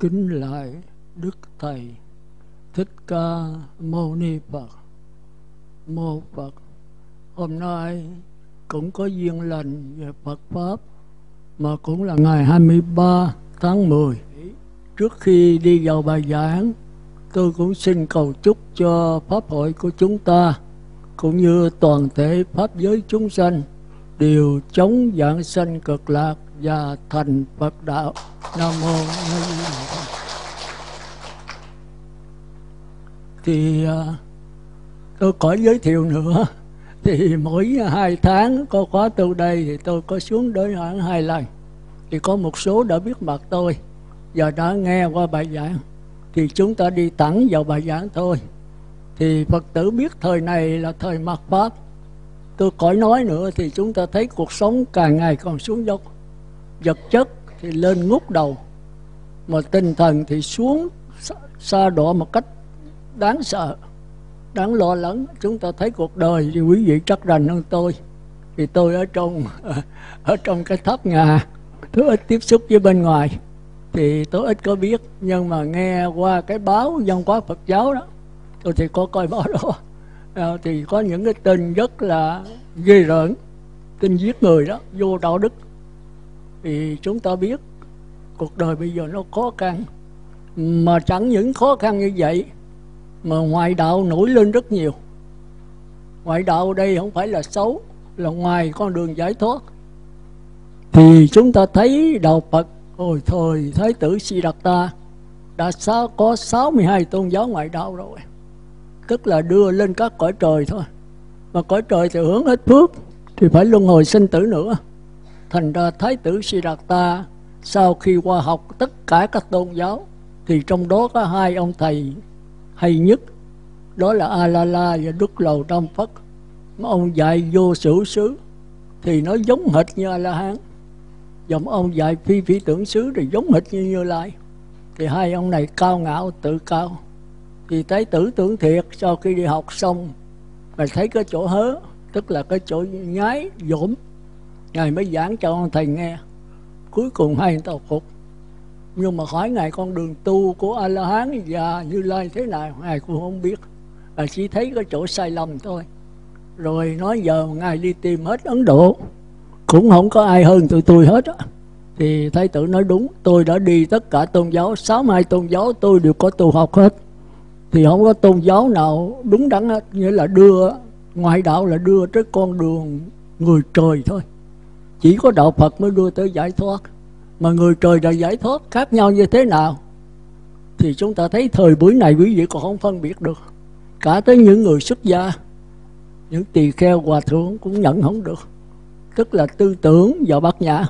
Kính lại Đức Thầy Thích Ca Mâu Ni Phật. Mô Phật. Hôm nay cũng có duyên lành về Phật Pháp, mà cũng là ngày 23 tháng 10. Trước khi đi vào bài giảng, tôi cũng xin cầu chúc cho Pháp hội của chúng ta cũng như toàn thể Pháp giới chúng sanh đều chống vãng sanh cực lạc và thành Phật đạo. Nam mô A Di Đà Phật. Thì tôi có giới thiệu nữa. Thì mỗi 2 tháng có khóa tu đây thì tôi có xuống đối khoảng 2 lần. Thì có một số đã biết mặt tôi và đã nghe qua bài giảng, thì chúng ta đi thẳng vào bài giảng thôi. Thì Phật tử biết thời này là thời mạt Pháp. Tôi khỏi nói nữa, thì chúng ta thấy cuộc sống càng ngày còn xuống dốc. Vật chất thì lên ngút đầu, mà tinh thần thì xuống xa đọa một cách đáng sợ, đáng lo lắng. Chúng ta thấy cuộc đời thì quý vị chắc rành hơn tôi. Thì tôi ở trong cái tháp nhà, tôi ít tiếp xúc với bên ngoài, thì tôi ít có biết. Nhưng mà nghe qua cái báo văn hóa Phật giáo đó, tôi thì có coi báo đó, thì có những cái tin rất là ghê rợn, tin giết người đó, vô đạo đức. Thì chúng ta biết cuộc đời bây giờ nó khó khăn, mà chẳng những khó khăn như vậy mà ngoại đạo nổi lên rất nhiều. Ngoại đạo đây không phải là xấu, là ngoài con đường giải thoát. Thì chúng ta thấy đạo Phật hồi thời Thái tử Siddhartha đã có 62 tôn giáo ngoại đạo rồi, tức là đưa lên các cõi trời thôi. Mà cõi trời thì hưởng hết phước thì phải luân hồi sinh tử nữa. Thành ra Thái tử Siddhartha sau khi qua học tất cả các tôn giáo, thì trong đó có 2 ông thầy hay nhất, đó là A-la-la và Đức Lầu Đam Phất. Mà ông dạy vô sử xứ thì nó giống hệt như A-la-hán, và ông dạy phi phi tưởng xứ thì giống hệt như Như Lai. Thì 2 ông này cao ngạo tự cao. Thì Thái tử Tưởng Thiệt sau khi đi học xong, Ngài thấy cái chỗ hớ, tức là cái chỗ nhái dỗm, Ngài mới giảng cho ông thầy nghe. Cuối cùng 2 người tao phục. Nhưng mà hỏi Ngài con đường tu của A-la-hán và Như Lai thế nào, Ngài cũng không biết, chỉ thấy cái chỗ sai lầm thôi. Rồi nói giờ Ngài đi tìm hết Ấn Độ, cũng không có ai hơn tụi tôi hết á. Thì Thái tử nói đúng, tôi đã đi tất cả tôn giáo, 62 tôn giáo tôi đều có tu học hết. Thì không có tôn giáo nào đúng đắn hết. Nghĩa là đưa ngoại đạo là đưa tới con đường người trời thôi. Chỉ có đạo Phật mới đưa tới giải thoát. Mà người trời và giải thoát khác nhau như thế nào thì chúng ta thấy thời buổi này quý vị còn không phân biệt được. Cả tới những người xuất gia, những tỳ kheo hòa thượng cũng nhận không được. Tức là tư tưởng và bát nhã,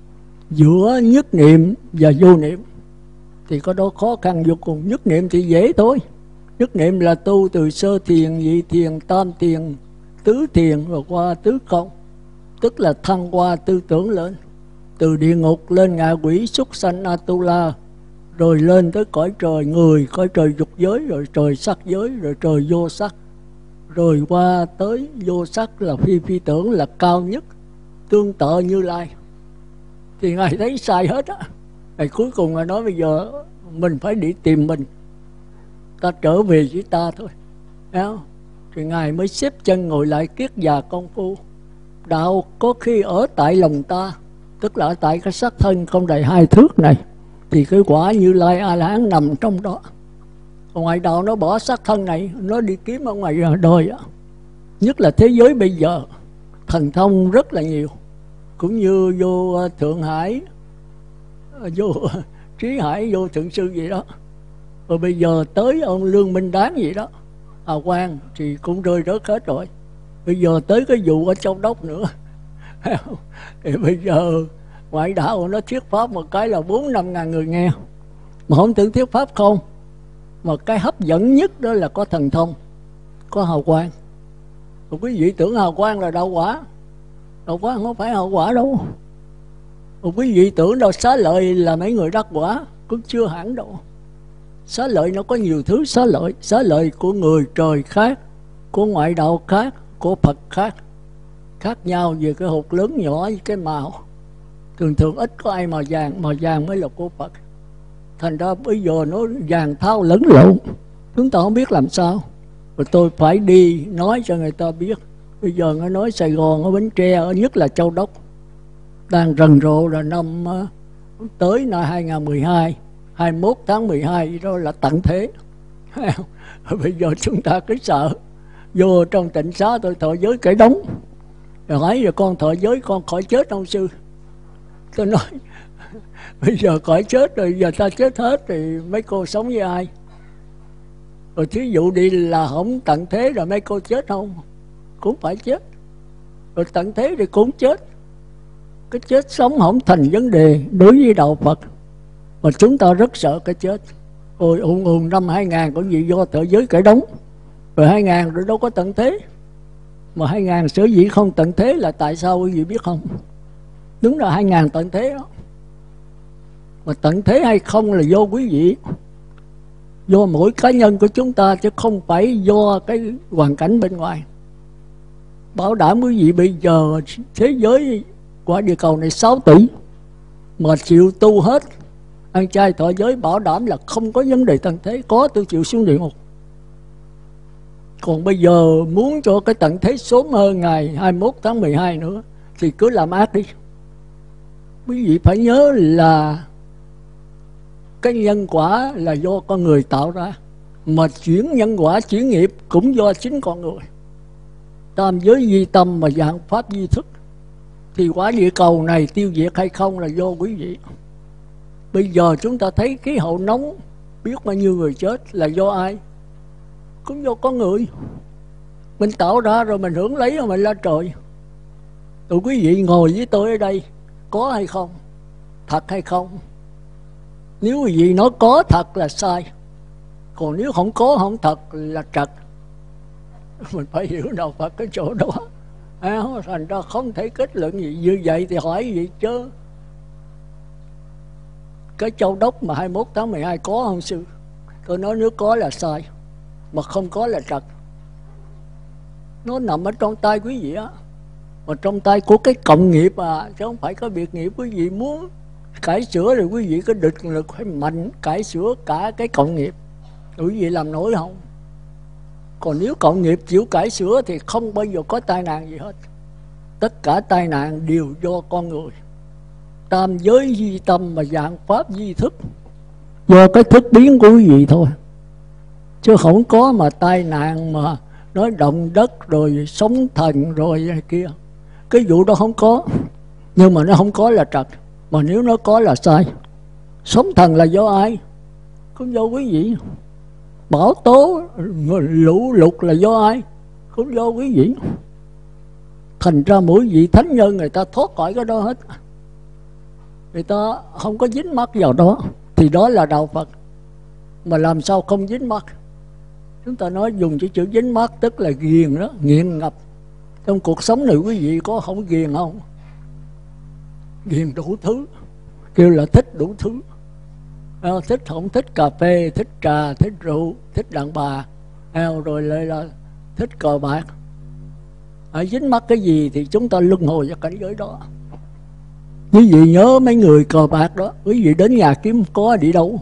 giữa nhất niệm và vô niệm thì có đó khó khăn vô cùng. Nhất niệm thì dễ thôi. Nhất niệm là tu từ sơ thiền, nhị thiền, tam thiền, tứ thiền rồi qua tứ không, tức là thăng hoa tư tưởng lên, từ địa ngục lên ngạ quỷ, súc sanh, Atula, rồi lên tới cõi trời người, cõi trời dục giới, rồi trời sắc giới, rồi trời vô sắc, rồi qua tới vô sắc là phi phi tưởng là cao nhất, tương tự Như Lai. Thì Ngài thấy sai hết á. Ngài cuối cùng Ngài nói bây giờ mình phải đi tìm mình, ta trở về với ta thôi. Thì Ngài mới xếp chân ngồi lại kiết già công phu. Đạo có khi ở tại lòng ta, tức là ở tại cái xác thân không đầy 2 thước này, thì cái quả Như Lai A-la-hán nằm trong đó. Còn ngoại đạo nó bỏ xác thân này, nó đi kiếm ở ngoài đời á. Nhất là thế giới bây giờ thần thông rất là nhiều, cũng như vô Thượng Hải, vô Trí Hải, vô Thượng Sư gì đó. Rồi bây giờ tới ông Lương Minh Đán gì đó, Hà Quang thì cũng rơi rớt hết rồi. Bây giờ tới cái vụ ở Châu Đốc nữa. Thì bây giờ ngoại đạo nó thuyết pháp một cái là 4-5 ngàn người nghe. Mà không tưởng thuyết pháp không, mà cái hấp dẫn nhất đó là có thần thông, có hào quang. Rồi quý vị tưởng hào quang là đạo quả. Đạo quả không phải hào quả đâu. Rồi quý vị tưởng đâu xá lợi là mấy người đắc quả, cũng chưa hẳn đâu. Xá lợi nó có nhiều thứ xá lợi. Xá lợi của người trời khác, của ngoại đạo khác, của Phật khác. Khác nhau về cái hột lớn nhỏ với cái màu. Thường thường ít có ai màu vàng mới là của Phật. Thành ra bây giờ nó vàng thao lẫn lộn, chúng ta không biết làm sao. Rồi tôi phải đi nói cho người ta biết. Bây giờ nó nói Sài Gòn, ở Bến Tre, ở nhất là Châu Đốc đang rầm rộ là năm tới năm 2012, 21 tháng 12 đó là tận thế. Bây giờ chúng ta cứ sợ vô trong tịnh xá tôi thọ giới kể đống, rồi hỏi rồi con thọ giới con khỏi chết không sư? Tôi nói bây giờ khỏi chết rồi, giờ ta chết hết thì mấy cô sống với ai? Rồi thí dụ đi là không tận thế rồi mấy cô chết không? Cũng phải chết. Rồi tận thế thì cũng chết. Cái chết sống không thành vấn đề đối với đạo Phật, mà chúng ta rất sợ cái chết. Ôi năm 2000 có gì do thọ giới kể đống, rồi 2000 rồi đâu có tận thế. Mà 2000 sở dĩ không tận thế là tại sao quý vị biết không? Đúng là 2000 tận thế đó. Mà tận thế hay không là do quý vị, do mỗi cá nhân của chúng ta, chứ không phải do cái hoàn cảnh bên ngoài. Bảo đảm quý vị bây giờ thế giới quả địa cầu này 6 tỷ mà chịu tu hết, ăn chay thọ giới, bảo đảm là không có vấn đề tận thế. Có tôi chịu xuống địa ngục. Còn bây giờ muốn cho cái tận thế sớm hơn ngày 21 tháng 12 nữa thì cứ làm ác đi. Quý vị phải nhớ là cái nhân quả là do con người tạo ra, mà chuyển nhân quả, chuyển nghiệp cũng do chính con người. Tam giới di tâm mà dạng pháp di thức, thì quả địa cầu này tiêu diệt hay không là do quý vị. Bây giờ chúng ta thấy khí hậu nóng, biết bao nhiêu người chết là do ai? Cũng do con người. Mình tạo ra rồi mình hưởng lấy rồi mình la trời. Tụi quý vị ngồi với tôi ở đây, có hay không? Thật hay không? Nếu quý vị nói có thật là sai, còn nếu không có không thật là trật. Mình phải hiểu đạo Phật cái chỗ đó. Thành ra không thể kết luận gì như vậy thì hỏi gì chứ. Cái Châu Đốc mà 21 tháng 12 có không sư? Tôi nói nếu có là sai, mà không có là trật. Nó nằm ở trong tay quý vị á, mà trong tay của cái cộng nghiệp à, chứ không phải có biệt nghiệp. Quý vị muốn cải sửa thì quý vị có định lực phải mạnh cải sửa cả cái cộng nghiệp. Quý vị làm nổi không? Còn nếu cộng nghiệp chịu cải sửa thì không bao giờ có tai nạn gì hết. Tất cả tai nạn đều do con người. Tam giới di tâm mà dạng pháp di thức, do cái thức biến của quý vị thôi. Chứ không có mà tai nạn mà nói động đất rồi sóng thần rồi kia. Cái vụ đó không có. Nhưng mà nó không có là trật, mà nếu nó có là sai. Sóng thần là do ai? Cũng do quý vị. Bão tố, lũ lụt là do ai? Cũng do quý vị. Thành ra mỗi vị thánh nhân người ta thoát khỏi cái đó hết. Người ta không có dính mắc vào đó, thì đó là đạo Phật. Mà làm sao không dính mắc? Chúng ta nói dùng cái chữ dính mắc tức là ghiền đó, nghiện ngập. Trong cuộc sống này quý vị có không ghiền không? Ghiền đủ thứ, kêu là thích đủ thứ. Thích không thích cà phê, thích trà, thích rượu, thích đàn bà, rồi lại là thích cờ bạc. Dính mắc cái gì thì chúng ta luân hồi vào cảnh giới đó. Quý vị nhớ mấy người cờ bạc đó, quý vị đến nhà kiếm có đi đâu?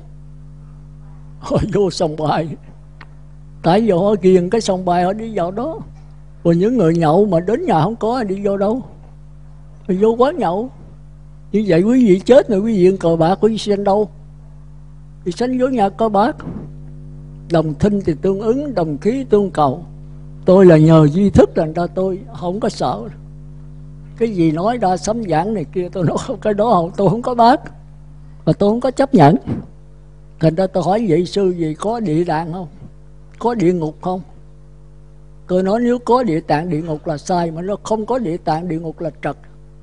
Họ vô sòng bài. Tại vì họ ghiền cái sòng bài họ đi vào đó. Rồi những người nhậu mà đến nhà không có đi vô đâu? Rồi vô quán nhậu. Như vậy quý vị chết rồi quý vị cờ bạc, quý vị sanh đâu? Thì sanh vô nhà cờ bạc. Đồng thinh thì tương ứng, đồng khí tương cầu. Tôi là nhờ duy thức thành ra tôi không có sợ. Cái gì nói ra sấm giảng này kia tôi nói không, cái đó tôi không có bác, mà tôi không có chấp nhận. Thành ra tôi hỏi vậy sư gì có địa đàng không? Có địa ngục không? Tôi nói nếu có địa tạng địa ngục là sai, mà nó không có địa tạng địa ngục là trật.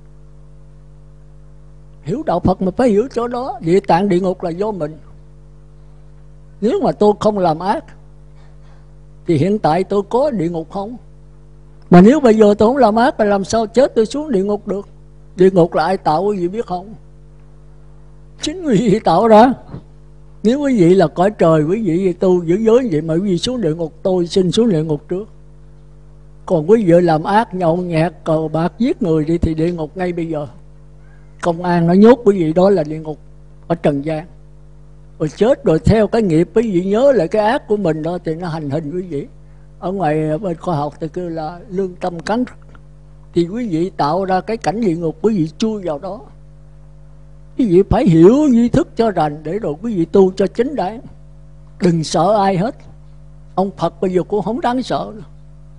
Hiểu đạo Phật mà phải hiểu chỗ đó. Địa tạng địa ngục là do mình. Nếu mà tôi không làm ác thì hiện tại tôi có địa ngục không? Mà nếu bây giờ tôi không làm ác thì làm sao chết tôi xuống địa ngục được? Địa ngục là ai tạo quý vị biết không? Chính quý vị tạo ra. Nếu quý vị là cõi trời, quý vị tu giữ giới vậy mà quý vị xuống địa ngục, tôi xin xuống địa ngục trước. Còn quý vị làm ác, nhậu nhẹt, cờ bạc, giết người đi thì địa ngục ngay bây giờ. Công an nó nhốt quý vị đó là địa ngục ở trần gian. Rồi chết rồi theo cái nghiệp quý vị nhớ lại cái ác của mình đó thì nó hành hình quý vị. Ở ngoài bên khoa học thì kêu là lương tâm cắn rứt. Thì quý vị tạo ra cái cảnh địa ngục, quý vị chui vào đó. Quý vị phải hiểu duy thức cho rành để rồi quý vị tu cho chính đáng. Đừng sợ ai hết. Ông Phật bây giờ cũng không đáng sợ nữa.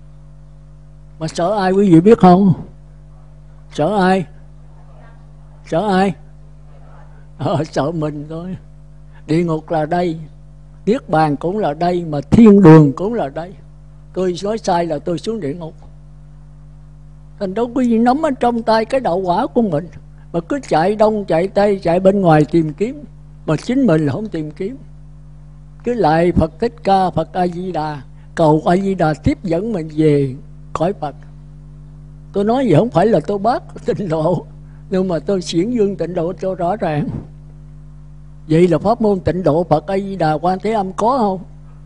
Mà sợ ai quý vị biết không? Sợ ai? Sợ ai? Sợ mình thôi. Địa ngục là đây, niết bàn cũng là đây, mà thiên đường cũng là đây. Tôi nói sai là tôi xuống địa ngục. Thành đâu quý vị nắm ở trong tay cái đạo quả của mình, mà cứ chạy đông chạy tây, chạy bên ngoài tìm kiếm, mà chính mình là không tìm kiếm. Cứ lại Phật Thích Ca, Phật A Di Đà, cầu A Di Đà tiếp dẫn mình về cõi Phật. Tôi nói vậy không phải là tôi bác tịnh độ, nhưng mà tôi xiển dương tịnh độ cho rõ ràng. Vậy là pháp môn tịnh độ Phật A Di Đà Quan Thế Âm có không?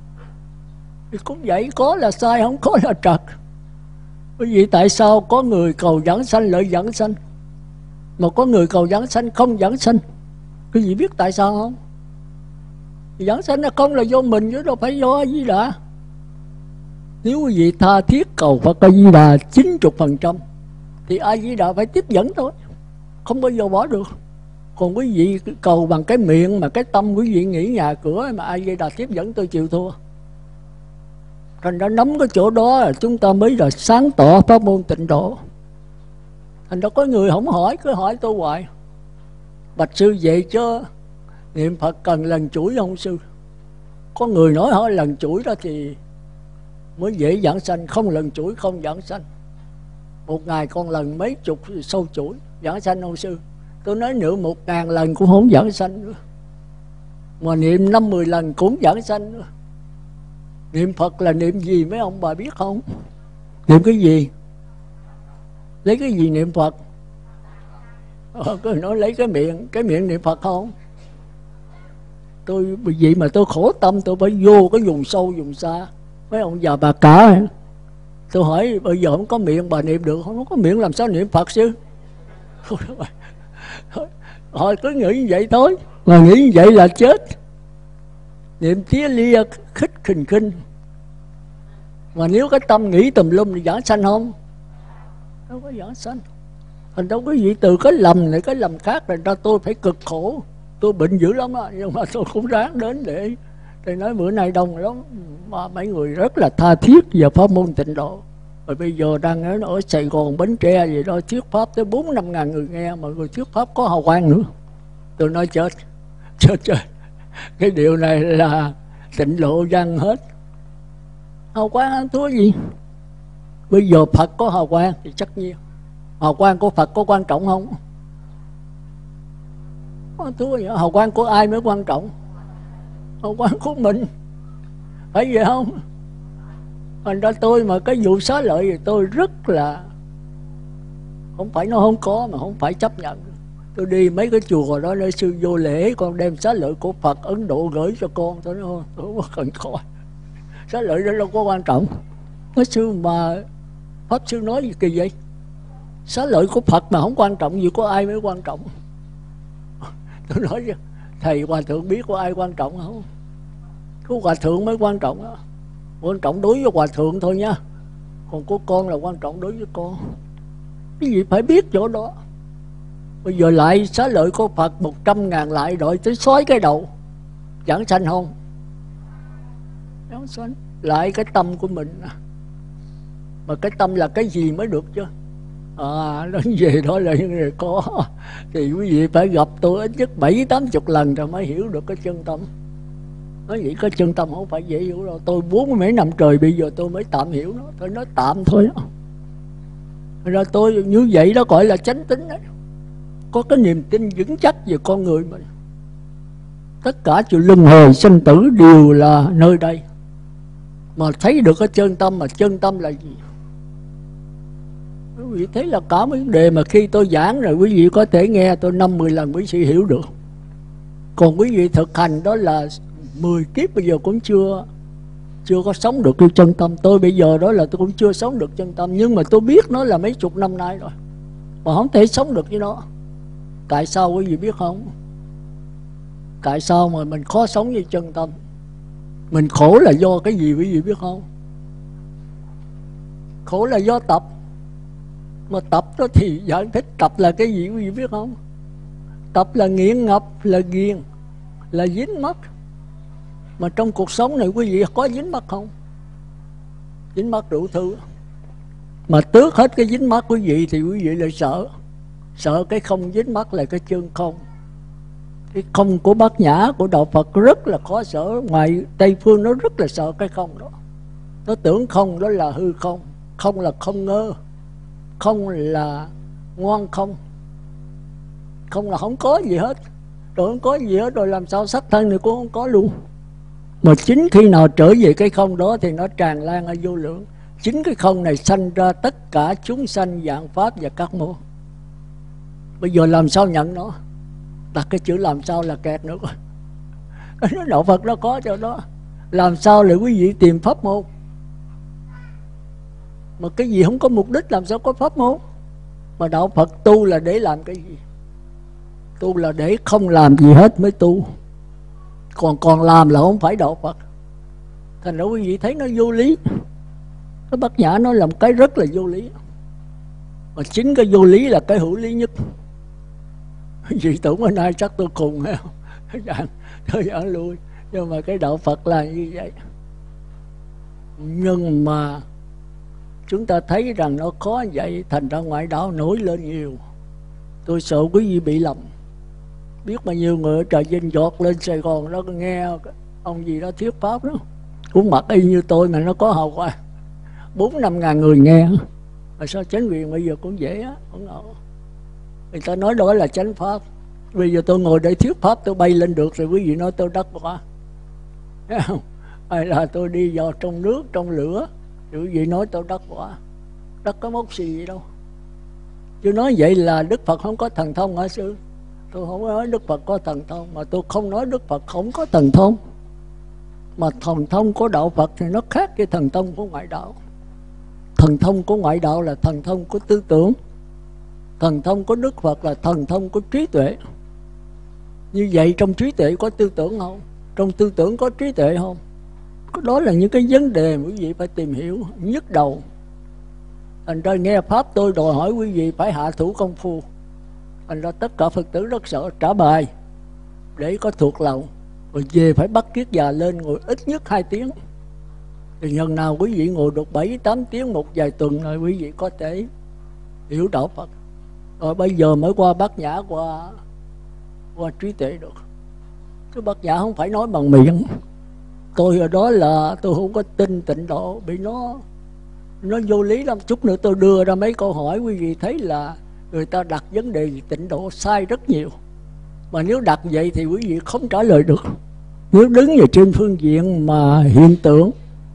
Thì cũng vậy, có là sai, không có là trật. Bởi vì tại sao có người cầu giảng sanh lợi giảng sanh, mà có người cầu giảng sanh không giảng sanh? Quý vị biết tại sao không? Giảng sanh là không là do mình chứ đâu phải do A Di Đà. Nếu quý vị tha thiết cầu Phật A Di Đà 90% thì A Di Đà phải tiếp dẫn thôi, không bao giờ bỏ được. Còn quý vị cầu bằng cái miệng mà cái tâm quý vị nghĩ nhà cửa mà A Di Đà tiếp dẫn, tôi chịu thua. Thành ra nắm cái chỗ đó là chúng ta mới là sáng tỏ pháp môn tịnh độ. Thành ra có người không hỏi, cứ hỏi tôi hoài. Bạch sư vậy chứ niệm Phật cần lần chuỗi không sư? Có người nói hỏi lần chuỗi đó thì mới dễ giảng sanh, không lần chuỗi không giảng sanh. Một ngày con lần mấy chục sâu chuỗi giảng sanh không sư? Tôi nói niệm 1000 lần cũng không giảng sanh nữa, mà niệm 50 lần cũng giảng sanh nữa. Niệm Phật là niệm gì mấy ông bà biết không? Niệm cái gì? Lấy cái gì niệm Phật? Cứ nói lấy cái miệng niệm Phật không? Tôi vì vậy mà tôi khổ tâm, tôi phải vô cái vùng sâu vùng xa. Mấy ông già bà cả, tôi hỏi bây giờ không có miệng bà niệm được không? Không có miệng làm sao niệm Phật chứ? Họ cứ nghĩ như vậy thôi, mà nghĩ như vậy là chết. Niệm tía lia khích khình khinh, mà nếu cái tâm nghĩ tùm lum thì giảng sanh không? Đâu có giảng sanh. Thành đâu có gì từ cái lầm này cái lầm khác là ra tôi phải cực khổ. Tôi bệnh dữ lắm á, nhưng mà tôi cũng ráng đến để nói bữa nay đông lắm, mà mấy người rất là tha thiết về pháp môn tịnh độ. Rồi bây giờ đang ở Sài Gòn, Bến Tre gì đó thuyết pháp tới 4-5 ngàn người nghe, mà người thuyết pháp có hào quang nữa. Tôi nói chết. Cái điều này là tịnh lộ văn hết. Hào quang ăn thua gì? Bây giờ Phật có hào quang thì chắc nhiên hào quang của Phật có quan trọng không? Thua vậy. Hào quang của ai mới quan trọng? Hào quang của mình, phải vậy không? Thành ra tôi mà cái vụ xá lợi thì tôi rất là, không phải nó không có mà không phải chấp nhận. Tôi đi mấy cái chùa đó nơi sư vô lễ, con đem xá lợi của Phật Ấn Độ gửi cho con. Tôi nói tôi không cần coi, xá lợi đó đâu có quan trọng. Nói sư mà pháp sư nói gì kỳ vậy? Xá lợi của Phật mà không quan trọng gì, có ai mới quan trọng? Tôi nói chứ thầy hòa thượng biết có ai quan trọng không? Có hòa thượng mới quan trọng đó. Quan trọng đối với hòa thượng thôi nha, còn của con là quan trọng đối với con. Cái gì phải biết chỗ đó. Bây giờ lại xá lợi của Phật 100.000 lại rồi tới xói cái đầu, giảng sanh không? Giảng sanh. Lại cái tâm của mình, mà cái tâm là cái gì mới được chứ? Nói về đó là những người có thì quý vị phải gặp tôi ít nhất 70-80 lần rồi mới hiểu được cái chân tâm. Nói vậy cái chân tâm không phải dễ hiểu đâu. Tôi 40 mấy năm trời bây giờ tôi mới tạm hiểu nó. Tôi nói tạm thôi đó. Rồi tôi như vậy đó gọi là chánh tín đấy. Có cái niềm tin vững chắc về con người mình. Tất cả chuyện luân hồi sinh tử đều là nơi đây. Mà thấy được cái chân tâm, mà chân tâm là gì? Quý vị thấy là cả mấy vấn đề mà khi tôi giảng rồi quý vị có thể nghe tôi 5-10 lần quý vị hiểu được. Còn quý vị thực hành đó là 10 kiếp bây giờ cũng chưa có sống được cái chân tâm. Tôi bây giờ đó là tôi cũng chưa sống được chân tâm, nhưng mà tôi biết nó là mấy chục năm nay rồi, mà không thể sống được với nó. Tại sao quý vị biết không? tại sao mà mình khó sống với chân tâm. Mình khổ là do cái gì quý vị biết không? Khổ là do tập. Mà tập đó thì giải thích tập là cái gì quý vị biết không? Tập là nghiện ngập, là ghiền, là dính mắc. Mà trong cuộc sống này quý vị có dính mắc không? Dính mắc đủ thứ. Mà tước hết cái dính mắc quý vị thì quý vị lại sợ. Sợ cái không dính mắc là cái chân không. Cái không của Bát Nhã, của Đạo Phật rất là khó sợ. Ngoài Tây Phương nó rất là sợ cái không đó. Nó tưởng không đó là hư không. Không là không ngơ. Không là ngoan không. Không là không có gì hết. Rồi không có gì hết rồi làm sao sắc thân này cũng không có luôn. Mà chính khi nào trở về cái không đó thì nó tràn lan ở vô lượng. Chính cái không này sanh ra tất cả chúng sanh, vạn pháp và các môn. Bây giờ làm sao nhận nó? Đặt cái chữ làm sao là kẹt nữa. Nó Đạo Phật nó có cho đó. Làm sao để quý vị tìm pháp môn? Mà cái gì không có mục đích làm sao có pháp môn? Mà Đạo Phật tu là để làm cái gì? Tu là để không làm gì hết mới tu. Còn làm là không phải Đạo Phật. Thành ra quý vị thấy nó vô lý. Cái Bát Nhã nó làm cái rất là vô lý. Mà chính cái vô lý là cái hữu lý nhất. Vì tưởng bữa nay chắc tôi khùng hay không? Tôi giảng lui. Nhưng mà cái Đạo Phật là như vậy. Nhưng mà chúng ta thấy rằng nó khó vậy. Thành ra ngoại đạo nổi lên nhiều. Tôi sợ quý vị bị lầm. Biết bao nhiêu người ở Trà Vinh giọt lên Sài Gòn đó nghe ông gì đó thuyết pháp đó, cũng mặc y như tôi mà nó có hào quang 4-5 ngàn người nghe. Mà sao chánh quyền bây giờ cũng dễ á, không ngờ. Người ta nói đó là chánh pháp. Bây giờ tôi ngồi để thuyết pháp tôi bay lên được rồi quý vị nói tôi đắc quả. Thấy không? Hay là tôi đi vào trong nước, trong lửa thì quý vị nói tôi đắc quả. Đắc có mốc gì đâu. Chứ nói vậy là Đức Phật không có thần thông hả sư? Tôi không nói Đức Phật có thần thông. Mà tôi không nói Đức Phật không có thần thông. Mà thần thông của Đạo Phật thì nó khác với thần thông của ngoại đạo. Thần thông của ngoại đạo là thần thông của tư tưởng. Thần thông của Đức Phật là thần thông của trí tuệ. Như vậy trong trí tuệ có tư tưởng không? Trong tư tưởng có trí tuệ không? Đó là những cái vấn đề mà quý vị phải tìm hiểu nhức đầu. Thành ra nghe Pháp tôi đòi hỏi quý vị phải hạ thủ công phu. Thành ra tất cả Phật tử rất sợ trả bài để có thuộc lòng. Rồi về phải bắt kiết già lên ngồi ít nhất 2 tiếng. Thì lần nào quý vị ngồi được 7-8 tiếng một vài tuần rồi quý vị có thể hiểu Đạo Phật. Rồi bây giờ mới qua Bát Nhã, qua trí tuệ được. Chứ Bát Nhã không phải nói bằng miệng. Tôi ở đó là tôi không có tin Tịnh Độ, bị nó vô lý lắm. Chút nữa tôi đưa ra mấy câu hỏi quý vị thấy là người ta đặt vấn đề Tịnh Độ sai rất nhiều. Mà nếu đặt vậy thì quý vị không trả lời được. Nếu đứng về trên phương diện mà hiện tượng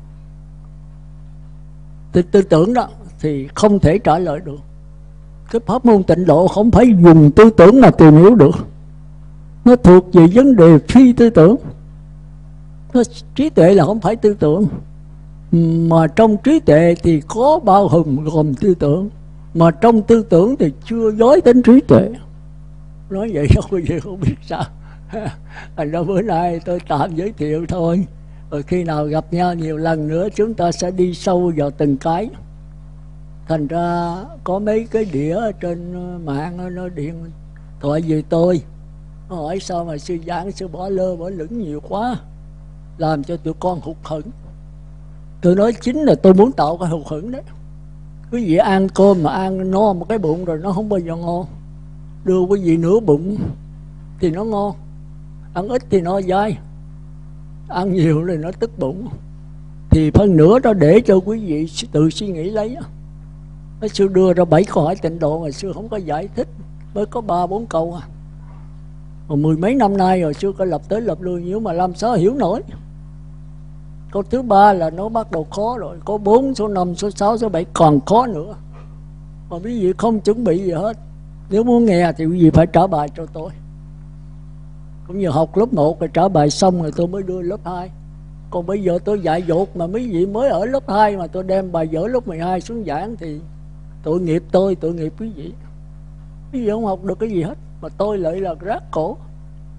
tư tưởng đó thì không thể trả lời được. Cái pháp môn Tịnh Độ không phải dùng tư tưởng mà tìm hiểu được. Nó thuộc về vấn đề phi tư tưởng. Trí tuệ là không phải tư tưởng. Mà trong trí tuệ thì có bao gồm tư tưởng. Mà trong tư tưởng thì chưa nói đến trí tuệ. Nói vậy đâu quý vị không biết sao. Thành ra bữa nay tôi tạm giới thiệu thôi. Rồi khi nào gặp nhau nhiều lần nữa chúng ta sẽ đi sâu vào từng cái. Thành ra có mấy cái đĩa ở trên mạng nó điện thoại về tôi. Nó hỏi sao mà sư giảng sư bỏ lơ bỏ lửng nhiều quá, làm cho tụi con hụt hẫng. Tôi nói chính là tôi muốn tạo cái hụt hẫng đấy. Quý vị ăn cơm mà ăn no một cái bụng rồi nó không bao giờ ngon. Đưa quý vị nửa bụng thì nó ngon. Ăn ít thì nó dai. Ăn nhiều thì nó tức bụng. Thì phần nửa đó để cho quý vị tự suy nghĩ lấy. Nó sư đưa ra 7 câu hỏi Tịnh Độ mà sư không có giải thích. Mới có 3-4 câu à. Mà 10 mấy năm nay rồi sư có lập tới lập lui nhiều mà làm sao hiểu nổi. Câu thứ 3 là nó bắt đầu khó rồi. Câu 4, số 5, số 6, số 7 còn khó nữa. Mà quý vị không chuẩn bị gì hết. Nếu muốn nghe thì quý vị phải trả bài cho tôi. Cũng như học lớp 1 rồi trả bài xong rồi tôi mới đưa lớp 2. Còn bây giờ tôi dạy dột mà mấy vị mới ở lớp 2 mà tôi đem bài vở lớp 12 xuống giảng thì tội nghiệp tôi, tội nghiệp quý vị. Quý vị không học được cái gì hết. Mà tôi lại là rác cổ.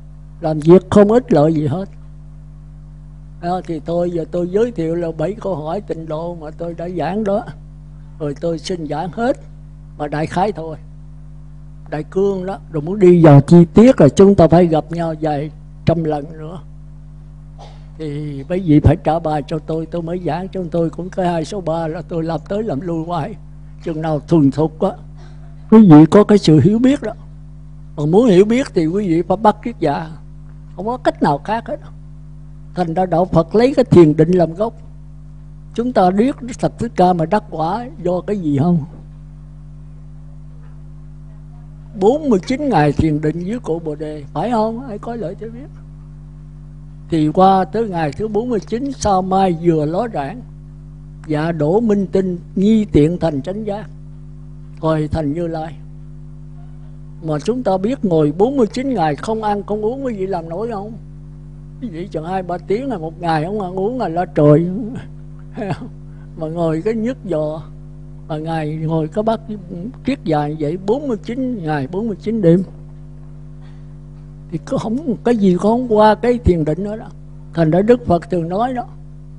làm việc không ích lợi gì hết. Thì giờ tôi giới thiệu là 7 câu hỏi tịnh độ mà tôi đã giảng đó, rồi tôi xin giảng hết mà đại khái thôi, đại cương đó. Rồi muốn đi vào chi tiết là chúng ta phải gặp nhau vài trăm lần nữa, thì mấy vị phải trả bài cho tôi mới giảng. Cho tôi cũng cái 2 số 3 là tôi làm tới làm lui hoài. Chừng nào thuần thục á, quý vị có cái sự hiểu biết đó, mà muốn hiểu biết thì quý vị phải bắt kiết già, không có cách nào khác hết. Thành ra đạo Phật lấy cái thiền định làm gốc. Chúng ta biết Phật Thích Ca mà đắc quả do cái gì không? 49 ngày thiền định dưới cội Bồ Đề, phải không? Hãy có lợi cho biết. Thì qua tới ngày thứ 49, sao mai vừa ló rạng, dạ đổ minh tinh, nhi tiện thành chánh giác, rồi thành Như Lai. Mà chúng ta biết ngồi 49 ngày không ăn không uống, quý vị làm nổi không? Quý vị chừng 2-3 tiếng là một ngày không ăn uống là la trời. Mà ngồi cái nhức giò, mà ngày ngồi có bác kiết dài vậy 49 ngày 49 đêm, thì có không cái gì có không qua cái thiền định đó. Thành ra Đức Phật thường nói đó,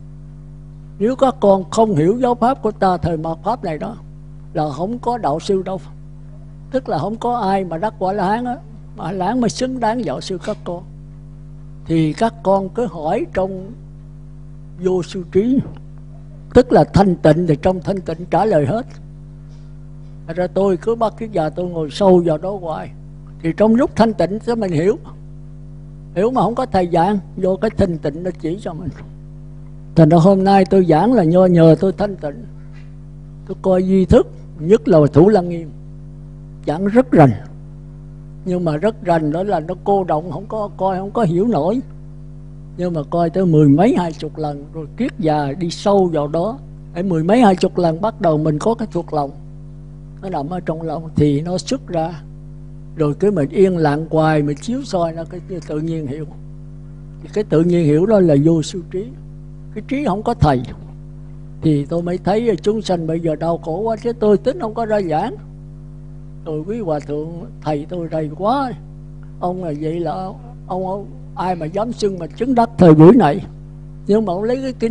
nếu các con không hiểu giáo pháp của ta thời mạt pháp này đó, là không có đạo sư đâu. Tức là không có ai mà đắc quả La Hán á, mà La Hán mới xứng đáng giáo sư các con. Thì các con cứ hỏi trong vô sư trí, tức là thanh tịnh, thì trong thanh tịnh trả lời hết. Thật ra tôi cứ bắt cái giờ tôi ngồi sâu vào đó hoài, thì trong lúc thanh tịnh sẽ mình hiểu mà không có thầy giảng, vô cái thanh tịnh nó chỉ cho mình. Thành ra hôm nay tôi giảng là nhờ tôi thanh tịnh, tôi coi duy thức, nhất là Thủ Lăng Nghiêm giảng rất rành. Nhưng mà rất rành đó là nó cô động, không có coi, không có hiểu nổi. Nhưng mà coi tới 10 mấy 20 lần, rồi kiết già đi sâu vào đó. Ở 10 mấy 20 lần bắt đầu mình có cái thuộc lòng, nó nằm ở trong lòng thì nó xuất ra. Rồi cái mình yên lặng hoài, mình chiếu soi nó cái tự nhiên hiểu. Thì cái tự nhiên hiểu đó là vô sư trí. Cái trí không có thầy. Thì tôi mới thấy chúng sanh bây giờ đau khổ quá, chứ tôi tính không có ra giảng. Rồi quý hòa thượng thầy tôi rầy quá, ông là vậy là ông ai mà dám xưng mà chứng đắc thời buổi này. Nhưng mà ông lấy cái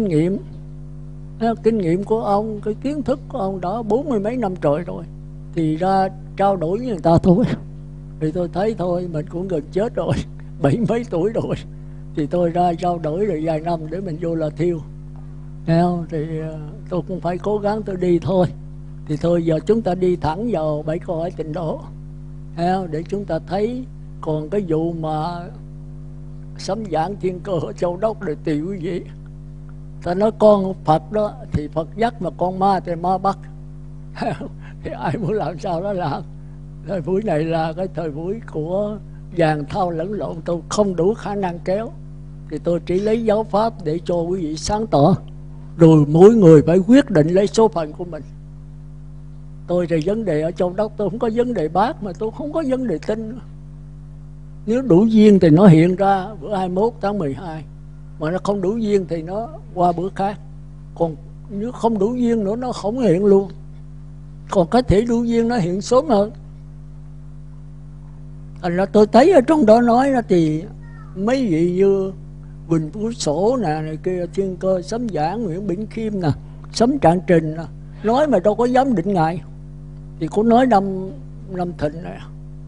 kinh nghiệm của ông, cái kiến thức của ông đã 40 mấy năm trời rồi, thì ra trao đổi với người ta thôi. Thì tôi thấy thôi mình cũng gần chết rồi, 70 mấy tuổi rồi, thì tôi ra trao đổi rồi vài năm để mình vô là thiêu. Thì tôi cũng phải cố gắng tôi đi thôi. Thì thôi giờ chúng ta đi thẳng vào 7 câu hỏi tịnh độ, để chúng ta thấy. Còn cái vụ mà sấm giảng thiên cơ ở Châu Đốc để tùy quý vị. Ta nói con Phật đó thì Phật dắt, mà con ma thì ma bắt. Thì ai muốn làm sao đó làm. Thời buổi này là cái thời buổi của vàng thao lẫn lộn, tôi không đủ khả năng kéo. Thì tôi chỉ lấy giáo pháp để cho quý vị sáng tỏ. Rồi mỗi người phải quyết định lấy số phận của mình. Tôi thì vấn đề ở Châu Đốc tôi không có vấn đề bác, mà tôi không có vấn đề tin. Nếu đủ duyên thì nó hiện ra bữa 21 tháng 12. Mà nó không đủ duyên thì nó qua bữa khác. Còn nếu không đủ duyên nữa nó không hiện luôn. Còn có thể đủ duyên nó hiện sớm hơn. Thành ra tôi thấy ở trong đó nói là thì mấy vị như Quỳnh Phú Sổ này kia, Thiên Cơ, Sấm Giảng, Nguyễn Bỉnh Khiêm nè, Sấm Trạng Trình nè, nói mà đâu có dám định ngày. Thì cũng nói năm Thịnh này.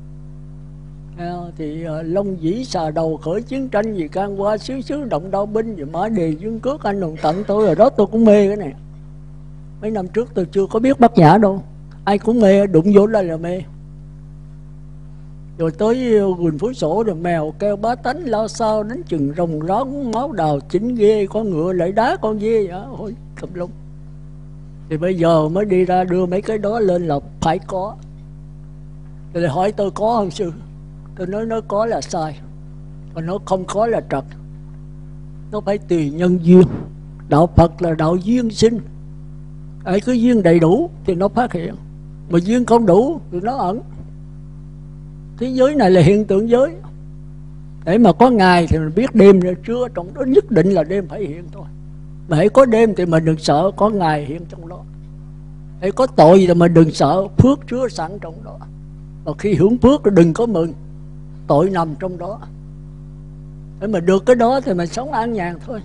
Thì Long Vĩ xà đầu khởi chiến tranh gì can qua, xứ xứ động đao binh gì Mã Đề Dương Cước anh hùng tận tôi, rồi đó tôi cũng mê cái này. Mấy năm trước tôi chưa có biết Bát Nhã đâu, ai cũng mê, đụng vô đây là mê. Rồi tới Quỳnh Phú Sổ rồi mèo kêu bá tánh lao sao đánh chừng rồng rắn máu đào chỉnh ghê, con ngựa lại đá con dê vậy. Ôi cầm lung. Thì bây giờ mới đi ra đưa mấy cái đó lên là phải có. Rồi hỏi tôi có không sư? Tôi nói có là sai, còn nó không có là trật. Nó phải tùy nhân duyên. Đạo Phật là đạo duyên sinh. Ai cứ duyên đầy đủ thì nó phát hiện, mà duyên không đủ thì nó ẩn. Thế giới này là hiện tượng giới. Để mà có ngày thì mình biết đêm rồi trưa, trong đó nhất định là đêm phải hiện thôi. Mà hãy có đêm thì mình đừng sợ có ngày hiện trong đó. Hãy có tội thì mình đừng sợ, phước chứa sẵn trong đó. Và khi hưởng phước thì đừng có mừng, tội nằm trong đó. Để mà được cái đó thì mình sống an nhàn thôi.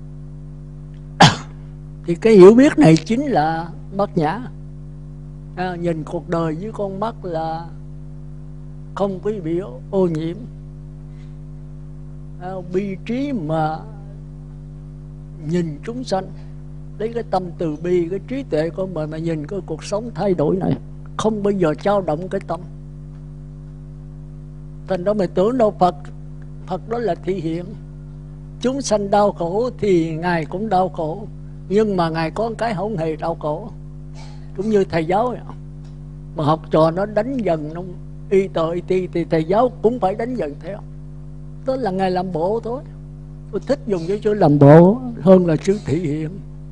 Thì cái hiểu biết này chính là bát nhã. Nhìn cuộc đời với con mắt là không có bị ô nhiễm. Bi trí mà nhìn chúng sanh, lấy cái tâm từ bi, cái trí tuệ của mình mà nhìn cái cuộc sống thay đổi này, không bao giờ dao động cái tâm. Thành đó mày tưởng đâu Phật, Phật đó là thị hiện. Chúng sanh đau khổ thì Ngài cũng đau khổ, nhưng mà Ngài có cái không hề đau khổ. Cũng như thầy giáo vậy. Mà học trò nó đánh dần, nó y tờ y ti, thì thầy giáo cũng phải đánh dần theo. Đó là Ngài làm bộ thôi. Tôi thích dùng cái chữ làm bộ hơn là chữ thị hiện.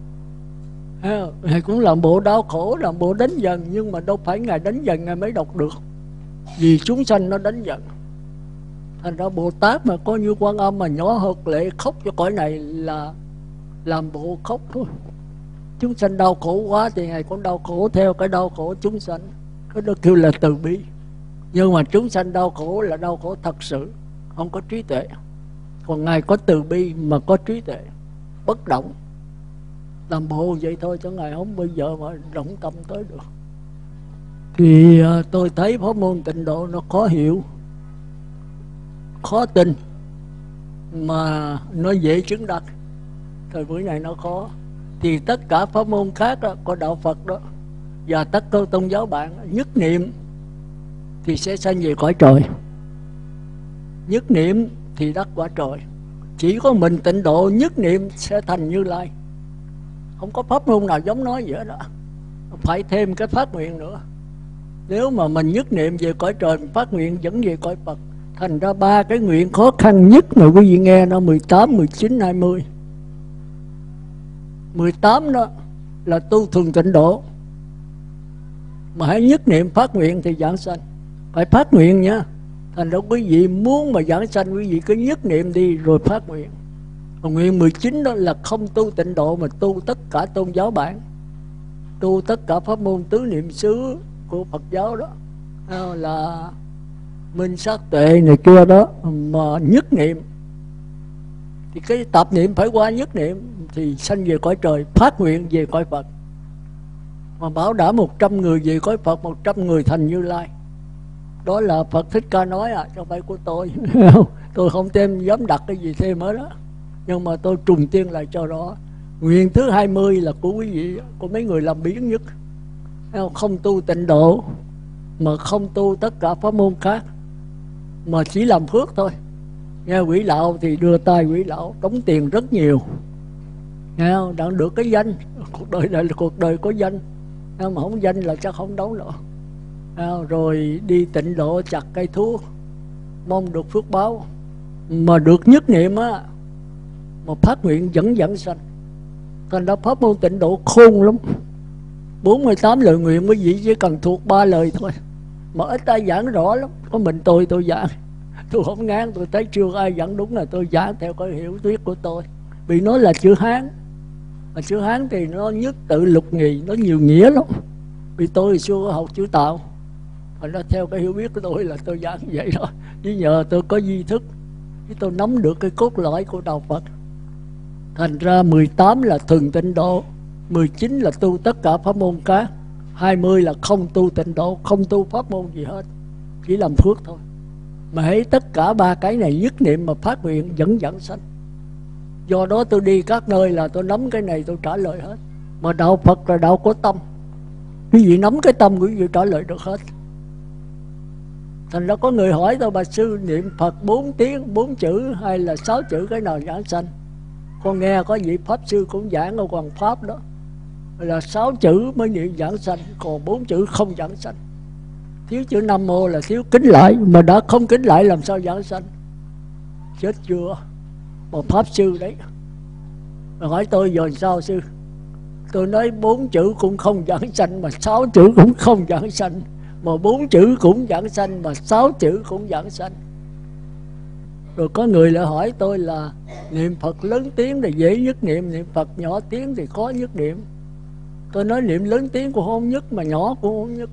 Ngài cũng làm bộ đau khổ, làm bộ đánh dần, nhưng mà đâu phải Ngài đánh dần Ngài mới đọc được, vì chúng sanh nó đánh dần. Thành ra Bồ Tát mà có như Quan Âm mà nhỏ hợt lệ khóc cho cõi này là làm bộ khóc thôi. Chúng sanh đau khổ quá thì Ngài cũng đau khổ theo cái đau khổ chúng sanh. Cái đó kêu là từ bi. Nhưng mà chúng sanh đau khổ là đau khổ thật sự, không có trí tuệ. Còn Ngài có từ bi mà có trí tuệ, bất động. Làm bộ vậy thôi chứ Ngài không bao giờ mà động tâm tới được. Thì tôi thấy pháp môn tịnh độ nó khó hiểu, khó tin, mà nó dễ chứng đắc. Thời buổi này nó khó. Thì tất cả pháp môn khác đó, có đạo Phật đó và tất cả tôn giáo bạn nhất niệm thì sẽ sanh về cõi trời. Nhất niệm thì đắc quả trời. Chỉ có mình tịnh độ nhất niệm sẽ thành Như Lai. Không có pháp môn nào giống nói vậy đó. Phải thêm cái phát nguyện nữa. Nếu mà mình nhất niệm về cõi trời, mình phát nguyện dẫn về cõi Phật. Thành ra ba cái nguyện khó khăn nhất mà quý vị nghe nó 18, 19, 20. 18 đó là tu thường tịnh độ. Mà hãy nhất niệm phát nguyện thì giảng sanh. Phải phát nguyện nha. Thành ra quý vị muốn mà giảng sanh, quý vị cứ nhất niệm đi rồi phát nguyện. Còn nguyện 19 đó là không tu tịnh độ mà tu tất cả tôn giáo bản, tu tất cả pháp môn tứ niệm xứ của Phật giáo đó, là minh sát tuệ này kia đó, mà nhất niệm thì cái tập niệm phải qua nhất niệm thì sanh về cõi trời, phát nguyện về cõi Phật. Mà bảo đảm 100 người về cõi Phật, 100 người thành Như Lai. Đó là Phật Thích Ca nói chứ không phải của tôi. Tôi không thêm dám đặt cái gì thêm hết đó, nhưng mà tôi trùng tiên lại cho đó. Nguyện thứ 20 là của quý vị, của mấy người làm biến nhất, không tu tịnh độ mà không tu tất cả pháp môn khác, mà chỉ làm phước thôi. Nghe quỷ lạo thì đưa tay quỷ lạo, đóng tiền rất nhiều, nghe không? Đã được cái danh. Cuộc đời này là cuộc đời có danh, mà không danh là chắc không đấu nữa. Rồi đi tịnh độ chặt cây thuốc, mong được phước báo. Mà được nhất niệm á, mà phát nguyện dẫn sanh. Thành ra pháp môn tịnh độ khôn lắm. 48 lời nguyện quý vị chỉ cần thuộc 3 lời thôi, mà ít ai giảng rõ lắm. Có mình tôi giảng, tôi không ngán. Tôi thấy chưa ai giảng đúng là tôi giảng theo cái hiểu thuyết của tôi. Vì nó là chữ Hán, mà chữ Hán thì nó nhất tự lục nghì, nó nhiều nghĩa lắm. Vì tôi xưa có học chữ Tàu, thành ra theo cái hiểu biết của tôi là tôi giảng vậy đó. Chứ nhờ tôi có duy thức, chứ tôi nắm được cái cốt lõi của đạo Phật. Thành ra 18 là thường tịnh độ, 19 là tu tất cả pháp môn khác, 20 là không tu tịnh độ, không tu pháp môn gì hết, chỉ làm phước thôi. Mà hãy tất cả ba cái này nhất niệm mà phát nguyện dẫn sanh. Do đó tôi đi các nơi là tôi nắm cái này tôi trả lời hết. Mà đạo Phật là đạo của tâm, quý vị nắm cái tâm quý vị trả lời được hết. Thành ra có người hỏi tôi: bà sư niệm Phật 4 tiếng 4 chữ hay là 6 chữ cái nào giảng sanh? Con nghe có vị pháp sư cũng giảng ở Hoàng Pháp đó, là 6 chữ mới niệm giảng sanh, còn 4 chữ không giảng sanh. Thiếu chữ Nam Mô là thiếu kính lại, mà đã không kính lại làm sao giảng sanh? Chết chưa? Một pháp sư đấy. Rồi hỏi tôi giờ sao sư? Tôi nói 4 chữ cũng không giảng sanh, mà 6 chữ cũng không giảng sanh, mà 4 chữ cũng giảng sanh, mà 6 chữ cũng giảng sanh. Rồi có người lại hỏi tôi là niệm Phật lớn tiếng thì dễ nhất niệm, niệm Phật nhỏ tiếng thì khó nhất niệm. Tôi nói niệm lớn tiếng cũng không nhất, mà nhỏ cũng không nhất.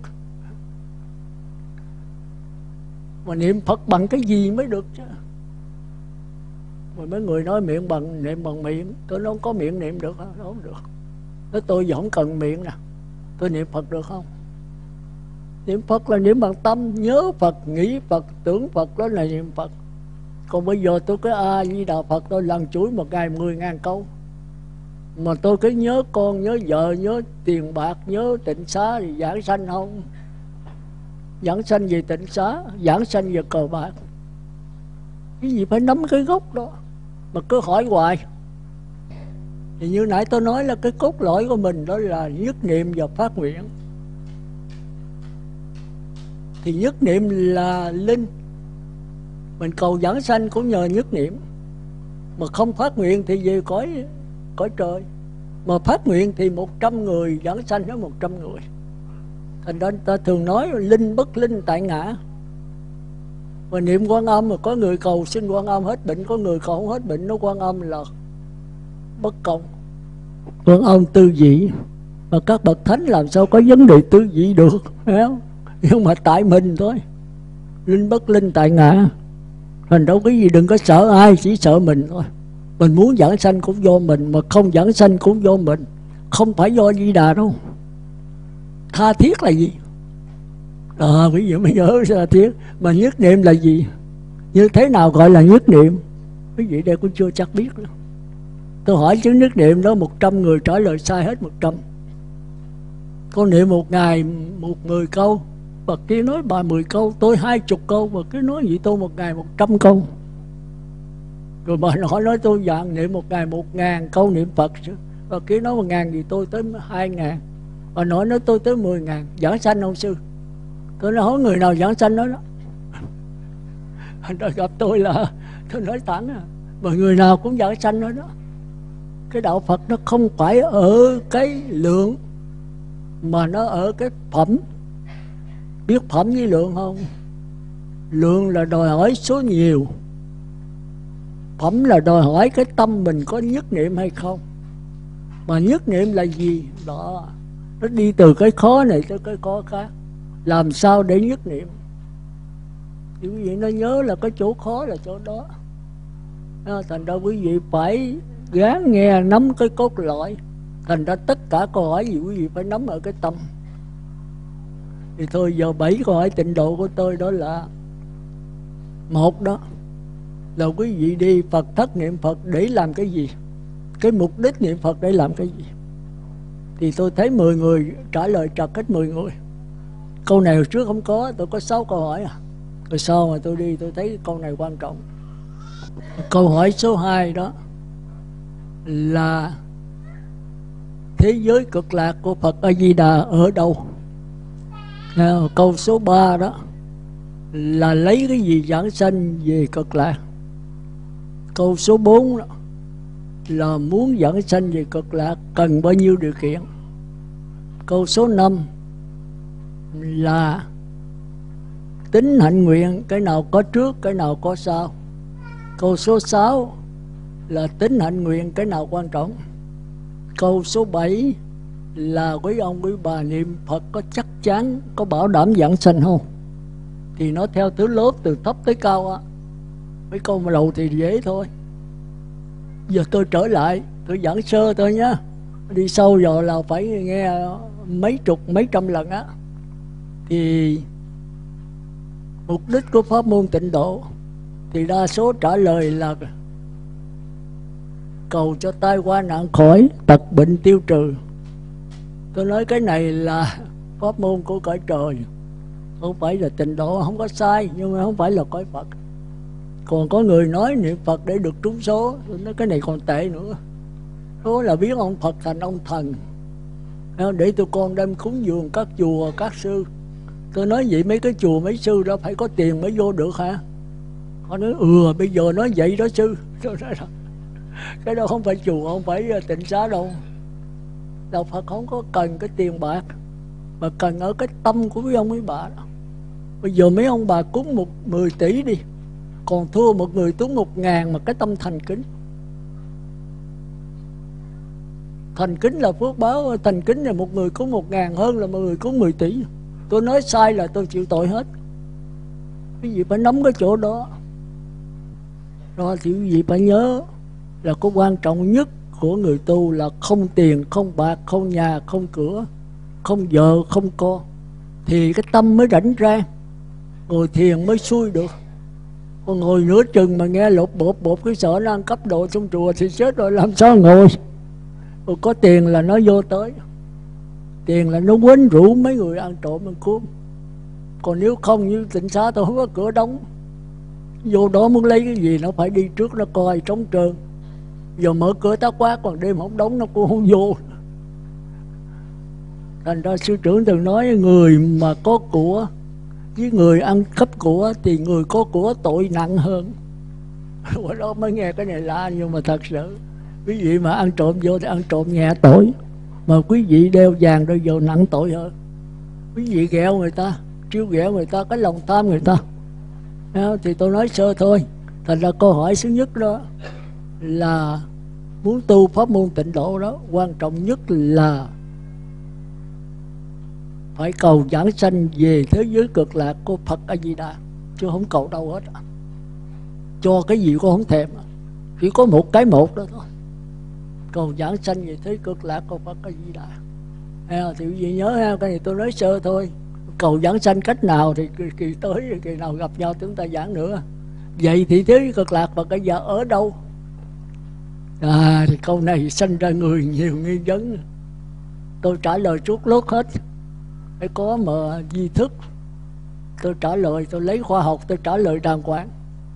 Mà niệm Phật bằng cái gì mới được chứ? Mà mấy người nói niệm bằng miệng, tôi nói không có miệng niệm được không? Không được. Nói tôi vẫn cần miệng nè, tôi niệm Phật được không? Niệm Phật là niệm bằng tâm, nhớ Phật, nghĩ Phật, tưởng Phật, đó là niệm Phật. Còn bây giờ tôi cái A Di Đà Phật tôi lần chuỗi một ngày 10.000 câu. Mà tôi cứ nhớ con, nhớ vợ, nhớ tiền bạc, nhớ tịnh xá thì giảng sanh không? Giảng sanh về tịnh xá, giảng sanh về cờ bạc. Cái gì phải nắm cái gốc đó mà cứ hỏi hoài. Thì như nãy tôi nói là cái cốt lõi của mình đó là nhất niệm và phát nguyện. Thì nhất niệm là linh, mình cầu giảng sanh cũng nhờ nhất niệm. Mà không phát nguyện thì về cõi trời. Mà phát nguyện thì 100 người giảng sanh với 100 người. Thành ra ta thường nói linh bất linh tại ngã. Mà niệm Quan Âm mà có người cầu xin Quan Âm hết bệnh, có người cầu không hết bệnh, nó Quan Âm là bất công. Quan Âm tư vị, mà các bậc thánh làm sao có vấn đề tư vị được, phải không? Nhưng mà tại mình thôi. Linh bất linh tại ngã. Thành đâu cái gì đừng có sợ ai, chỉ sợ mình thôi. Mình muốn giảng sanh cũng do mình, mà không giảng sanh cũng do mình. Không phải do Di Đà đâu. Tha thiết là gì? Quý vị mới nhớ tha thiết. Mà nhất niệm là gì? Như thế nào gọi là nhất niệm? Quý vị đây cũng chưa chắc biết nữa. Tôi hỏi chứ nhất niệm đó 100 người trả lời sai hết 100. Con niệm một ngày 10 câu, bậc kia nói 30 câu, tôi 20 câu, và cứ nói vậy tôi một ngày 100 câu. Rồi bà nói tôi dạng niệm một ngày 1.000 câu niệm Phật, và kia nói 1.000 gì tôi tới 2.000. Bà nói tôi tới 10.000. Giảng sanh không sư? Tôi nói hỏi người nào giảng sanh đó đó. Rồi gặp tôi là tôi nói thẳng mà người nào cũng giảng sanh đó đó. Cái đạo Phật nó không phải ở cái lượng, mà nó ở cái phẩm. Biết phẩm với lượng không? Lượng là đòi hỏi số nhiều, phẩm là đòi hỏi cái tâm mình có nhất niệm hay không. Mà nhất niệm là gì? Đó, nó đi từ cái khó này tới cái khó khác. Làm sao để nhất niệm? Thì quý vị nó nhớ là cái chỗ khó là chỗ đó. Thành ra quý vị phải gán nghe nắm cái cốt lõi. Thành ra tất cả câu hỏi gì quý vị phải nắm ở cái tâm. Thì thôi giờ 7 câu hỏi tịnh độ của tôi đó là: một đó là quý vị đi Phật thất niệm Phật để làm cái gì? Cái mục đích niệm Phật để làm cái gì? Thì tôi thấy 10 người trả lời trật hết 10 người. Câu này hồi trước không có, tôi có 6 câu hỏi Rồi sau mà tôi đi tôi thấy câu này quan trọng. Câu hỏi số 2 đó là thế giới cực lạc của Phật A Di Đà ở đâu? Câu số 3 đó là lấy cái gì giảng sanh về cực lạc? Câu số 4 đó là muốn giảng sanh về cực lạc cần bao nhiêu điều kiện? Câu số 5 là tính hạnh nguyện, cái nào có trước, cái nào có sau? Câu số 6 là tính hạnh nguyện, cái nào quan trọng? Câu số 7 là quý ông quý bà niệm Phật có chắc chắn, có bảo đảm giảng sanh không? Thì nó theo thứ lớp từ thấp tới cao á. Mấy câu mà đầu thì dễ thôi. Giờ tôi trở lại, tôi giảng sơ thôi nhá. Đi sâu giờ là phải nghe mấy chục, mấy trăm lần á. Thì mục đích của pháp môn tịnh độ thì đa số trả lời là cầu cho tai qua nạn khỏi, tật bệnh tiêu trừ. Tôi nói cái này là pháp môn của cõi trời, không phải là tịnh độ, không có sai, nhưng mà không phải là cõi Phật. Còn có người nói niệm Phật để được trúng số, tôi nói cái này còn tệ nữa. Đó là biến ông Phật thành ông thần, để tụi con đem cúng dường các chùa, các sư. Tôi nói vậy mấy cái chùa, mấy sư đó phải có tiền mới vô được hả? Họ nói bây giờ nói vậy đó sư. Tôi nói cái đó không phải chùa, không phải tịnh xá đâu. Đạo Phật không có cần cái tiền bạc, mà cần ở cái tâm của mấy ông mấy bà đó. Bây giờ mấy ông bà cúng 10 tỷ đi, còn thua một người cúng 1.000 mà cái tâm thành kính. Thành kính là phước báo, thành kính là một người cúng 1.000 hơn là một người cúng 10 tỷ. Tôi nói sai là tôi chịu tội hết. Cái gì phải nắm cái chỗ đó. Đó thì quý vị phải nhớ là có quan trọng nhất của người tu là không tiền, không bạc, không nhà, không cửa, không vợ, không con, thì cái tâm mới rảnh rang, ngồi thiền mới xuôi được. Còn ngồi nửa chừng mà nghe lột bột cái sợ nó ăn cắp đồ trong chùa thì chết rồi, làm sao ngồi. Rồi có tiền là nó vô tới, tiền là nó quến rũ mấy người ăn trộm ăn cướp. Còn nếu không, như Tịnh Xá tôi không có cửa đóng, vô đó muốn lấy cái gì nó phải đi trước nó coi trống trơn. Giờ mở cửa tá quát còn đêm không đóng nó cũng không vô. Thành ra sư trưởng từng nói người mà có của với người ăn cắp của thì người có của tội nặng hơn. Qua đó mới nghe cái này lạ, nhưng mà thật sự quý vị mà ăn trộm vô thì ăn trộm nhẹ tội, mà quý vị đeo vàng đôi vô nặng tội hơn. Quý vị ghẹo người ta, trêu ghẹo người ta, cái lòng tham người ta. Thì tôi nói sơ thôi. Thành ra câu hỏi thứ nhất đó là muốn tu pháp môn tịnh độ đó, quan trọng nhất là phải cầu giảng sanh về thế giới cực lạc của Phật A Di Đà, chứ không cầu đâu hết. Cho cái gì cũng không thèm, chỉ có một cái một đó thôi, cầu giảng sanh về thế cực lạc của Phật A Di Đà. Thì quý vị nhớ ha, cái này tôi nói sơ thôi. Cầu giảng sanh cách nào thì kỳ tới, kỳ nào gặp nhau chúng ta giảng nữa. Vậy thì thế giới cực lạc Phật A Di Đà ở đâu? Thì câu này sanh ra người nhiều nghi vấn. Tôi trả lời suốt lốt hết, phải có mà di thức. Tôi trả lời, tôi lấy khoa học tôi trả lời đàng hoàng.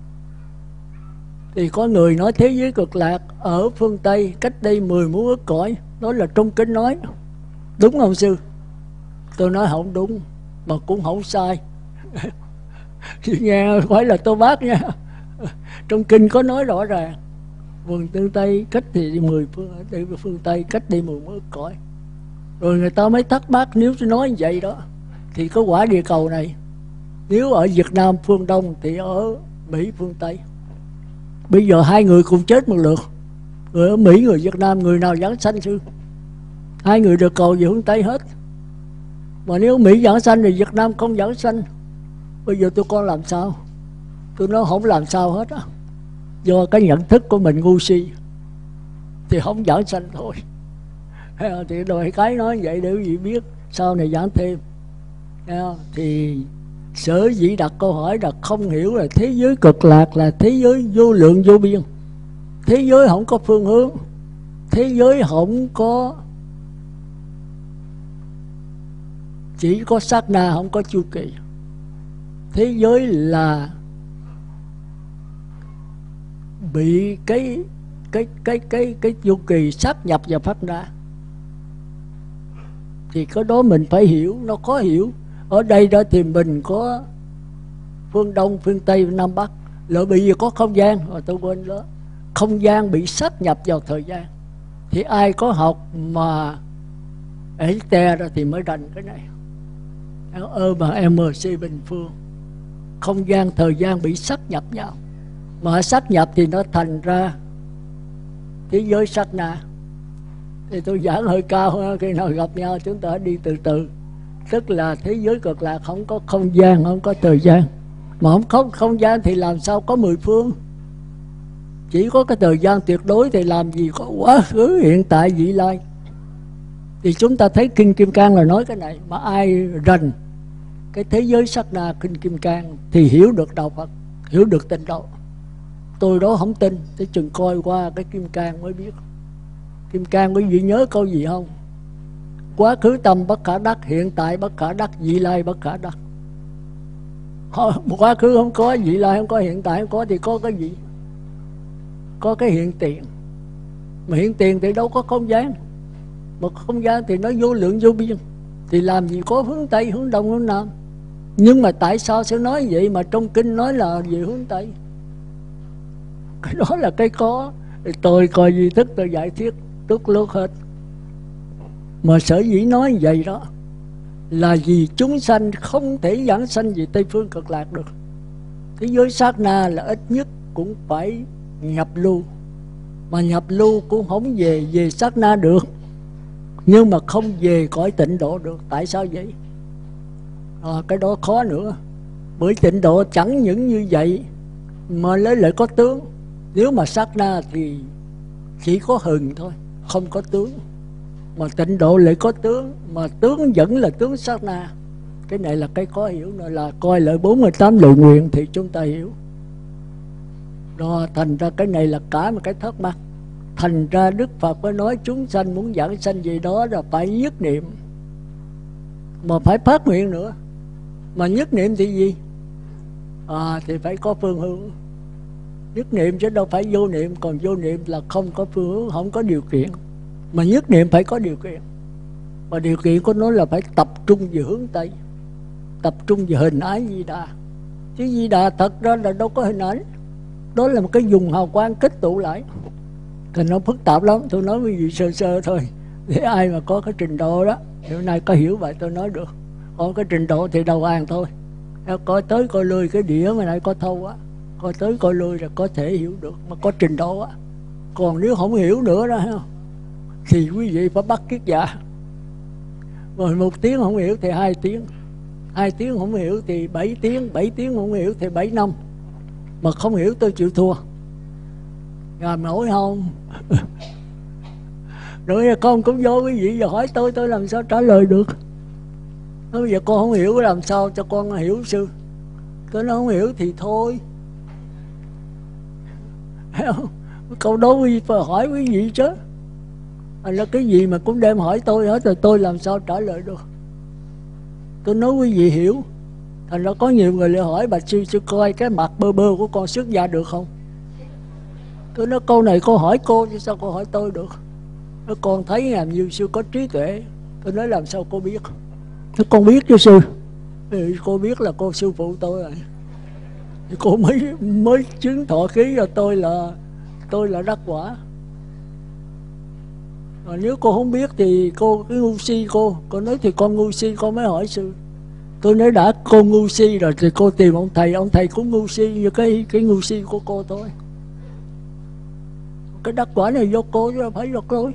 Thì có người nói thế giới cực lạc ở phương Tây cách đây 10 muôn ức cõi. Đó là trong kinh nói. Đúng không sư? Tôi nói không đúng, mà cũng không sai. Nghe phải là tôi bác nha. Trong kinh có nói rõ ràng vườn tương Tây cách thì 10 phương Tây cách đi 10 muôn ức cõi. Rồi người ta mới thắc mắc, nếu tôi nói như vậy đó thì có quả địa cầu này, nếu ở Việt Nam phương Đông thì ở Mỹ phương Tây. Bây giờ hai người cùng chết một lượt, người ở Mỹ người Việt Nam, người nào giảng sanh sư? Hai người được cầu về hướng Tây hết. Mà nếu Mỹ giảng sanh thì Việt Nam không giảng sanh. Bây giờ tôi con làm sao? Tôi nói không làm sao hết á, do cái nhận thức của mình ngu si thì không giảng sanh thôi. Thì đòi cái nói vậy để quý vị biết, sau này giảng thêm. Thì sở dĩ đặt câu hỏi là không hiểu là thế giới cực lạc là thế giới vô lượng vô biên. Thế giới không có phương hướng, thế giới không có, chỉ có sát na không có chu kỳ. Thế giới là bị cái chu kỳ sát nhập và phát ra. Thì cái đó mình phải hiểu, nó khó hiểu. Ở đây đó thì mình có phương Đông, phương Tây, Nam Bắc. Lỡ bị gì có không gian, rồi tôi quên đó. Không gian bị sát nhập vào thời gian. Thì ai có học mà Einstein đó thì mới rành cái này. Mà MC bình phương. Không gian, thời gian bị sát nhập nhau. Mà sát nhập thì nó thành ra thế giới sát na. Thì tôi giảng hơi cao, khi nào gặp nhau chúng ta đi từ từ. Tức là thế giới cực lạc không có không gian, không có thời gian. Mà không có không gian thì làm sao có 10 phương? Chỉ có cái thời gian tuyệt đối thì làm gì có quá khứ, hiện tại, vị lai. Thì chúng ta thấy Kinh Kim Cang là nói cái này. Mà ai rành cái thế giới sát na Kinh Kim Cang thì hiểu được đạo Phật, hiểu được tịnh độ. Tôi đó không tin, để chừng coi qua cái Kim Cang mới biết. Kim Cang quý vị nhớ câu gì không? Quá khứ tâm bất khả đắc, hiện tại bất khả đắc, vị lai bất khả đắc. Quá khứ không có, vị lai không có, hiện tại không có thì có cái gì? Có cái hiện tiền. Mà hiện tiền thì đâu có không gian. Mà không gian thì nó vô lượng vô biên. Thì làm gì có hướng Tây, hướng Đông, hướng Nam. Nhưng mà tại sao sẽ nói vậy mà trong kinh nói là về hướng Tây? Cái đó là cái có. Tôi coi duy thức tôi giải thích tốt lốt hết. Mà sở dĩ nói vậy đó là vì chúng sanh không thể giảng sanh về Tây phương cực lạc được. Thế giới sát na là ít nhất cũng phải nhập lưu. Mà nhập lưu cũng không về sát na được. Nhưng mà không về cõi tịnh độ được. Tại sao vậy? Cái đó khó nữa. Bởi tịnh độ chẳng những như vậy mà lấy lại có tướng. Nếu mà sát na thì chỉ có hừng thôi, không có tướng. Mà tịnh độ lại có tướng, mà tướng vẫn là tướng sát na. Cái này là cái có hiểu, nữa là coi lại 48 lời nguyện thì chúng ta hiểu. Đó, thành ra cái này là cả một cái thắc mắc. Thành ra Đức Phật mới nói chúng sanh muốn giảng sanh gì đó là phải nhất niệm, mà phải phát nguyện nữa. Mà nhất niệm thì gì? Thì phải có phương hướng. Nhất niệm chứ đâu phải vô niệm. Còn vô niệm là không có phương hướng, không có điều kiện. Mà nhất niệm phải có điều kiện. Mà điều kiện của nó là phải tập trung về hướng Tây, tập trung về hình ái Di Đà. Chứ Di Đà thật ra là đâu có hình ảnh. Đó là một cái dùng hào quang kết tụ lại. Thì nó phức tạp lắm. Tôi nói với vị sơ sơ thôi, để ai mà có cái trình độ đó thì hôm nay có hiểu vậy tôi nói được. Còn cái trình độ thì đầu hàng thôi. Coi tới coi lui cái đĩa mà này có thâu á, coi tới coi lui là có thể hiểu được, mà có trình độ á. Còn nếu không hiểu nữa đó thì quý vị phải bắt kiết dạ. Rồi 1 tiếng không hiểu thì 2 tiếng, 2 tiếng không hiểu thì 7 tiếng, 7 tiếng không hiểu thì 7 năm. Mà không hiểu tôi chịu thua. Làm nổi không? Rồi con cũng vô quý vị giờ hỏi tôi làm sao trả lời được. Nói bây giờ con không hiểu làm sao cho con hiểu sư. Tôi nói không hiểu thì thôi. Câu đó quý vị phải hỏi quý vị chứ. Là cái gì mà cũng đem hỏi tôi hết rồi tôi làm sao trả lời được. Tôi nói quý vị hiểu. Thành ra có nhiều người lại hỏi bà sư coi cái mặt bơ bơ của con xuất gia được không. Tôi nói câu này cô hỏi cô chứ sao cô hỏi tôi được. Nói con thấy làm như sư có trí tuệ. Tôi nói làm sao cô biết. Nói con biết chứ sư. Cô biết là cô sư phụ tôi rồi. Cô mới chứng thọ ký cho tôi là đắc quả. Rồi nếu cô không biết thì cô cái ngu si cô nói thì con ngu si con mới hỏi sư. Tôi nói đã cô ngu si rồi thì cô tìm ông thầy cũng ngu si như cái ngu si của cô thôi. Cái đắc quả này do cô chứ không phải do tôi.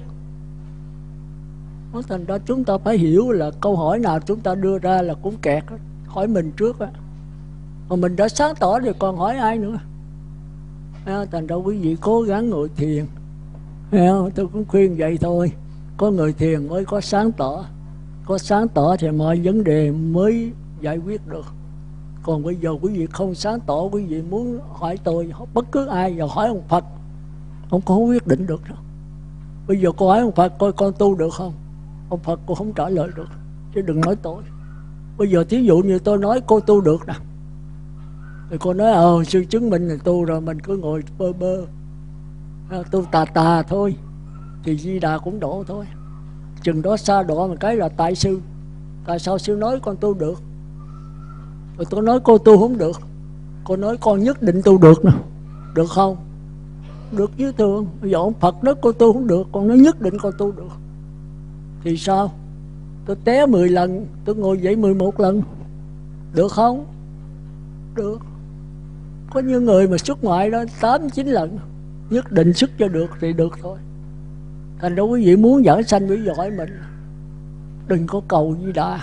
Thành ra chúng ta phải hiểu là câu hỏi nào chúng ta đưa ra là cũng kẹt. Hỏi mình trước á. Mà mình đã sáng tỏ thì còn hỏi ai nữa. Thành ra quý vị cố gắng ngồi thiền. Tôi cũng khuyên vậy thôi. Có người thiền mới có sáng tỏ. Có sáng tỏ thì mọi vấn đề mới giải quyết được. Còn bây giờ quý vị không sáng tỏ, quý vị muốn hỏi tôi, bất cứ ai, giờ hỏi ông Phật, ông không quyết định được đâu. Bây giờ cô hỏi ông Phật coi con tu được không, ông Phật cô không trả lời được. Chứ đừng nói tôi. Bây giờ thí dụ như tôi nói cô tu được nè, thì cô nói sư chứng minh là tu rồi, mình cứ ngồi bơ bơ tu tà thôi, thì Di Đà cũng độ thôi. Chừng đó xa độ một cái là tại sư. Tại sao sư nói con tu được? Rồi tôi nói cô tu không được. Cô nói con nhất định tu được nè. Được không? Được chứ thường. Bây giờ ông Phật nói cô tu không được, con nói nhất định con tu được. Thì sao? Tôi té 10 lần, tôi ngồi dậy 11 lần. Được không? Được. Có những người mà xuất ngoại đó 8-9 lần. Nhất định xuất cho được thì được thôi. Thành ra quý vị muốn giảng sanh quý vị hỏi mình. Đừng có cầu Di Đà.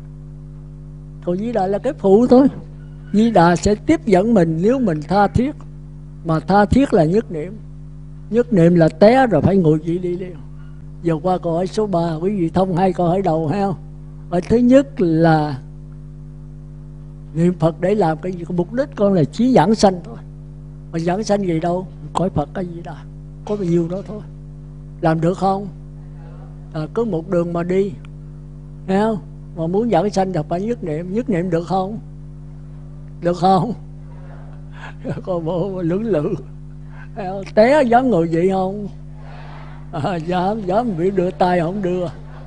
Cầu Di Đà là cái phụ thôi. Di Đà sẽ tiếp dẫn mình nếu mình tha thiết. Mà tha thiết là nhất niệm. Nhất niệm là té rồi phải ngồi dậy đi liền. Giờ qua câu hỏi số 3, quý vị thông 2 câu hỏi đầu ha. Hỏi thứ nhất là niệm Phật để làm cái gì? Mục đích con là chỉ giảng sanh thôi. Mà giảng sanh gì đâu, cõi Phật cái gì đó, có bao nhiêu đó thôi. Làm được không? Cứ một đường mà đi, thấy không? Mà muốn giảng sanh thì phải nhất niệm được không? Được không? Con bộ lưỡng lự, té dám ngồi vậy không? Dám bị đưa tay không đưa.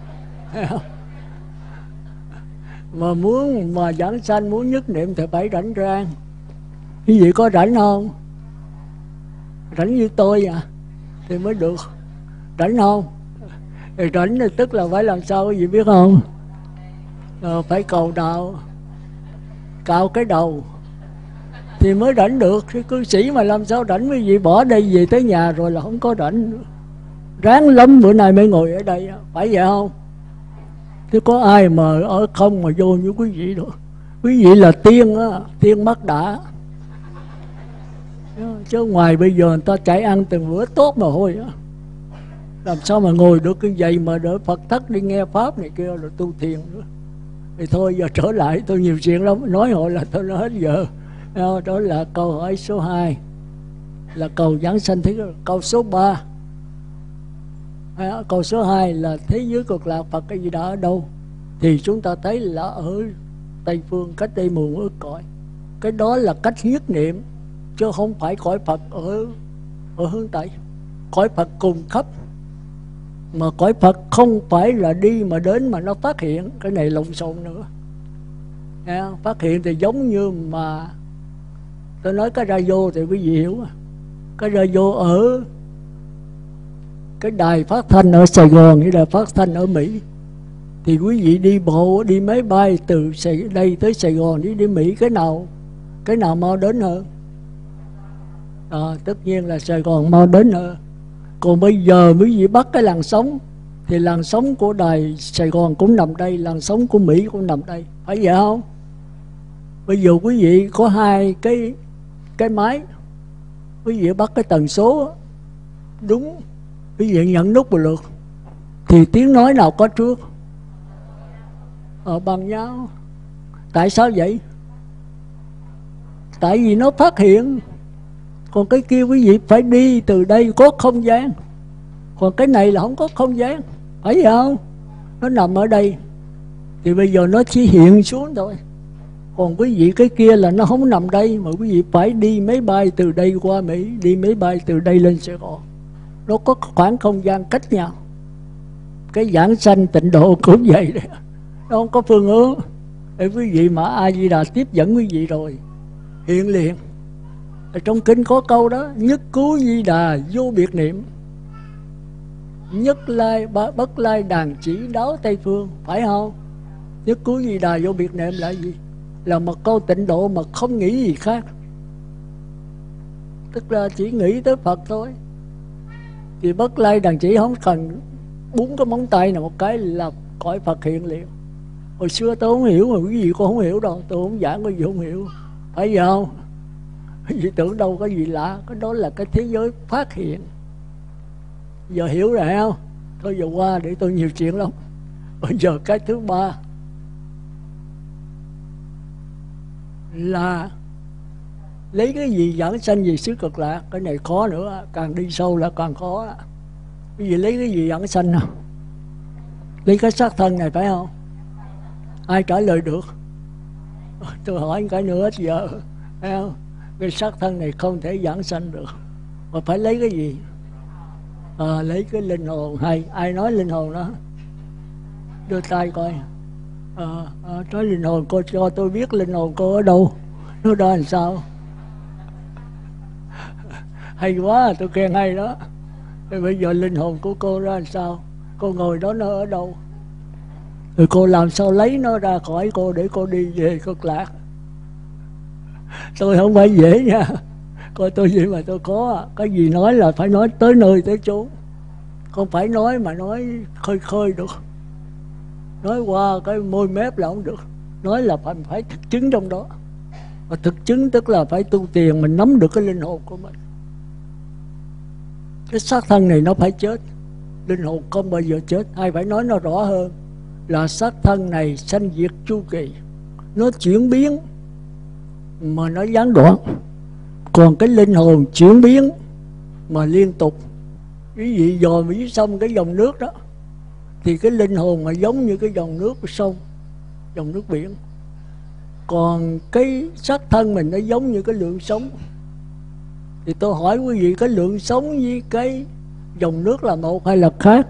Mà muốn mà giảng sanh, muốn nhất niệm thì phải rảnh rang. Quý vị có rảnh không? Rảnh như tôi thì mới được. Rảnh không? Thì rảnh thì tức là phải làm sao quý vị biết không? Phải cầu đạo, cạo cái đầu thì mới rảnh được. Cái cư sĩ mà làm sao rảnh, quý vị bỏ đây về tới nhà rồi là không có rảnh. Ráng lắm bữa nay mới ngồi ở đây, phải vậy không? Chứ có ai mà ở không mà vô như quý vị được. Quý vị là tiên á, tiên mắt đã. Chứ ngoài bây giờ người ta chạy ăn từng bữa tốt mà thôi á, làm sao mà ngồi được cái vậy mà đỡ Phật thất đi nghe pháp này kia rồi tu thiền nữa. Thì thôi giờ trở lại, tôi nhiều chuyện lắm, nói hội là tôi nói hết giờ. Đó là câu hỏi số 2, là cầu giảng sanh thế. Câu số 3, câu số 2 là thế giới cực lạc Phật cái gì đã ở đâu? Thì chúng ta thấy là ở Tây Phương, cách đây 10 ức cõi. Cái đó là cách nhất niệm, chứ không phải cõi Phật ở hướng Tây. Cõi Phật cùng khắp, mà cõi Phật không phải là đi mà đến mà nó phát hiện. Cái này lộn xộn nữa. Phát hiện thì giống như mà tôi nói cái radio thì quý vị hiểu. Cái radio ở cái đài phát thanh ở Sài Gòn với đài phát thanh ở Mỹ, thì quý vị đi bộ, đi máy bay từ đây tới Sài Gòn đi Mỹ, cái nào mau đến hơn? Tất nhiên là Sài Gòn mau đến hơn. Còn bây giờ quý vị bắt cái làn sóng, thì làn sóng của đài Sài Gòn cũng nằm đây, làn sóng của Mỹ cũng nằm đây, phải vậy không? Bây giờ quý vị có 2 cái máy, quý vị bắt cái tần số đúng, quý vị nhận nút một lượt, thì tiếng nói nào có trước? Bằng nhau. Tại sao vậy? Tại vì nó phát hiện. Còn cái kia quý vị phải đi từ đây có không gian, còn cái này là không có không gian, phải vậy không? Nó nằm ở đây, thì bây giờ nó chỉ hiện xuống thôi. Còn quý vị cái kia là nó không nằm đây, mà quý vị phải đi máy bay từ đây qua Mỹ, đi máy bay từ đây lên Sài Gòn. Nó có khoảng không gian cách nhau. Cái giảng sanh tịnh độ cũng vậy đấy, nó không có phương hướng. Để quý vị mà A Di Đà tiếp dẫn quý vị rồi hiện liền. Ở trong kinh có câu đó, nhất cứu Di Đà vô biệt niệm, nhất lai bất lai đàn chỉ đáo Tây Phương, phải không? Nhất cứu Di Đà vô biệt niệm là gì? Là một câu tịnh độ mà không nghĩ gì khác, tức là chỉ nghĩ tới Phật thôi. Thì bất lai đàn chỉ không cần 4 cái móng tay nào một cái là cõi Phật hiện liền. Hồi xưa tôi không hiểu, mà quý vị cũng không hiểu đâu, tôi không giảng quý vị không hiểu, phải vậy không? Quý vị tưởng đâu có gì lạ, cái đó là cái thế giới phát hiện. Giờ hiểu rồi không? Thôi giờ qua, để tôi nhiều chuyện lắm. Bây giờ cái thứ 3 là lấy cái gì giảng sanh về xứ Cực Lạc. Cái này khó nữa, càng đi sâu là càng khó. Cái gì lấy cái gì giảng sanh nào? Lấy cái xác thân này phải không? Ai trả lời được? Tôi hỏi cái nữa hết giờ, phải không? Cái xác thân này không thể giảng sanh được, mà phải lấy cái gì? Lấy cái linh hồn. Hay ai nói linh hồn đó? Đưa tay coi. Nói linh hồn, cô cho tôi biết linh hồn cô ở đâu, nó đó làm sao? Hay quá, tôi khen hay đó. Thì bây giờ linh hồn của cô ra làm sao? Cô ngồi đó nó ở đâu? Rồi cô làm sao lấy nó ra khỏi cô để cô đi về Cực Lạc? Tôi không phải dễ nha, coi tôi gì mà tôi có. Cái gì nói là phải nói tới nơi tới chốn, không phải nói mà nói khơi khơi được. Nói qua cái môi mép là không được, nói là phải thực chứng trong đó. Và thực chứng tức là phải tu tiền, mình nắm được cái linh hồn của mình. Cái xác thân này nó phải chết, linh hồn không bao giờ chết. Hay phải nói nó rõ hơn là xác thân này sanh diệt chu kỳ, nó chuyển biến mà nó gián đoạn. Còn cái linh hồn chuyển biến mà liên tục. Quý vị dò dưới sông cái dòng nước đó, thì cái linh hồn mà giống như cái dòng nước của sông, dòng nước biển. Còn cái xác thân mình nó giống như cái lượng sống. Thì tôi hỏi quý vị, cái lượng sống với cái dòng nước là một hay là khác?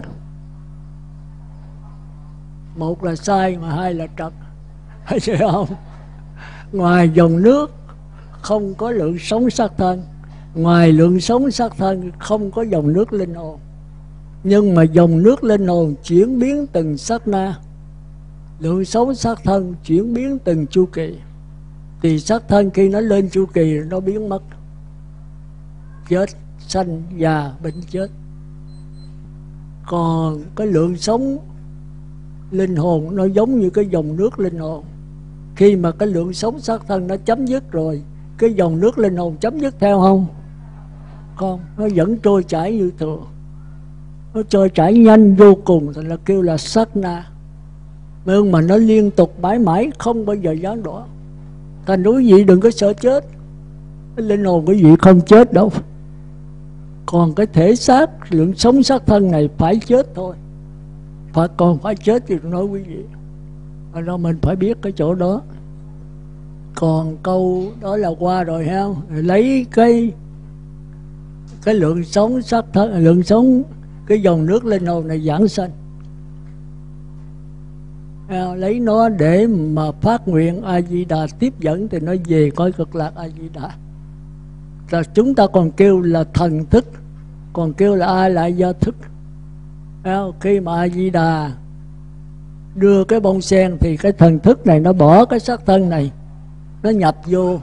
Một là sai mà hai là trật, phải không? Ngoài dòng nước không có lượng sống xác thân, ngoài lượng sống xác thân không có dòng nước linh hồn. Nhưng mà dòng nước linh hồn chuyển biến từng sát na, lượng sống xác thân chuyển biến từng chu kỳ. Thì xác thân khi nó lên chu kỳ nó biến mất, chết, sanh, già, bệnh, chết. Còn cái lượng sống linh hồn nó giống như cái dòng nước linh hồn. Khi mà cái lượng sống xác thân nó chấm dứt rồi, cái dòng nước linh hồn chấm dứt theo không? Không, nó vẫn trôi chảy như thường, nó trôi chảy nhanh vô cùng, thì là kêu là sát na. Nhưng mà nó liên tục mãi mãi không bao giờ gián đoạn. Thành quý vị đừng có sợ chết, cái linh hồn quý vị không chết đâu. Còn cái thể xác, lượng sống xác thân này phải chết thôi. Còn phải chết thì nói quý vị, rồi mình phải biết cái chỗ đó. Còn câu đó là qua rồi ha. Lấy cái lượng sống xác thân, lượng sống cái dòng nước linh hồn này giảng sanh, lấy nó để mà phát nguyện A Di Đà tiếp dẫn thì nó về cõi cực lạc A Di Đà. Là chúng ta còn kêu là thần thức, còn kêu là ai lại do thức. Khi mà A Di Đà đưa cái bông sen thì cái thần thức này nó bỏ cái xác thân này, nó nhập vô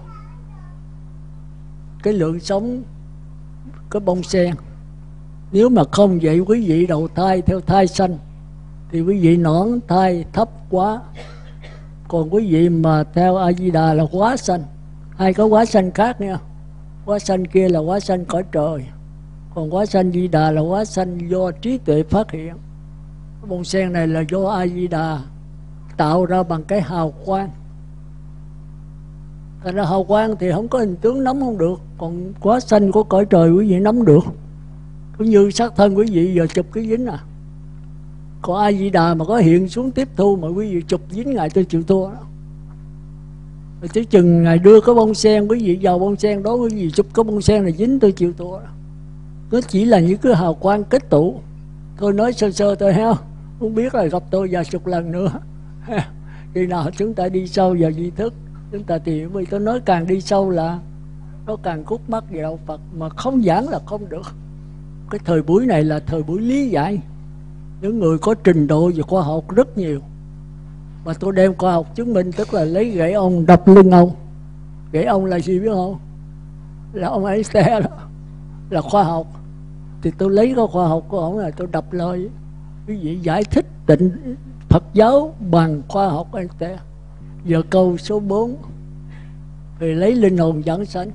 cái lượng sống cái bông sen. Nếu mà không vậy quý vị đầu thai theo thai sanh thì quý vị nõn thai thấp quá. Còn quý vị mà theo A Di Đà là hóa sanh. Hai có hóa sanh khác nha. Hóa sanh kia là hóa sanh cõi trời, còn hóa sanh Di Đà là hóa sanh do trí tuệ phát hiện. Cái bông sen này là do A Di Đà tạo ra bằng cái hào quang. Thành ra hào quang thì không có hình tướng nắm không được, còn hóa sanh của cõi trời quý vị nắm được. Cũng như xác thân quý vị giờ chụp cái dính à. Còn A Di Đà mà có hiện xuống tiếp thu mà quý vị chụp dính Ngài tôi chịu thua đó. Rồi tới chừng Ngài đưa cái bông sen, quý vị vào bông sen đó, quý vị chụp cái bông sen này dính tôi chịu thua đó. Nó chỉ là những cái hào quang kết tụ. Tôi nói sơ sơ thôi ha, không biết là gặp tôi vài chục lần nữa. Khi nào chúng ta đi sâu vào di thức, chúng ta tìm. Vì tôi nói càng đi sâu là nó càng cút mắt về đạo Phật, mà không giảng là không được. Cái thời buổi này là thời buổi lý giải. Những người có trình độ về khoa học rất nhiều, mà tôi đem khoa học chứng minh, tức là lấy gậy ông đập lưng ông. Gậy ông là gì biết không? Là ông Einstein đó, là khoa học. Thì tôi lấy cái khoa học của ông là tôi đập lời. Quý vị giải thích tịnh Phật giáo bằng khoa học Einstein. Giờ câu số 4 thì lấy linh hồn giảng sanh.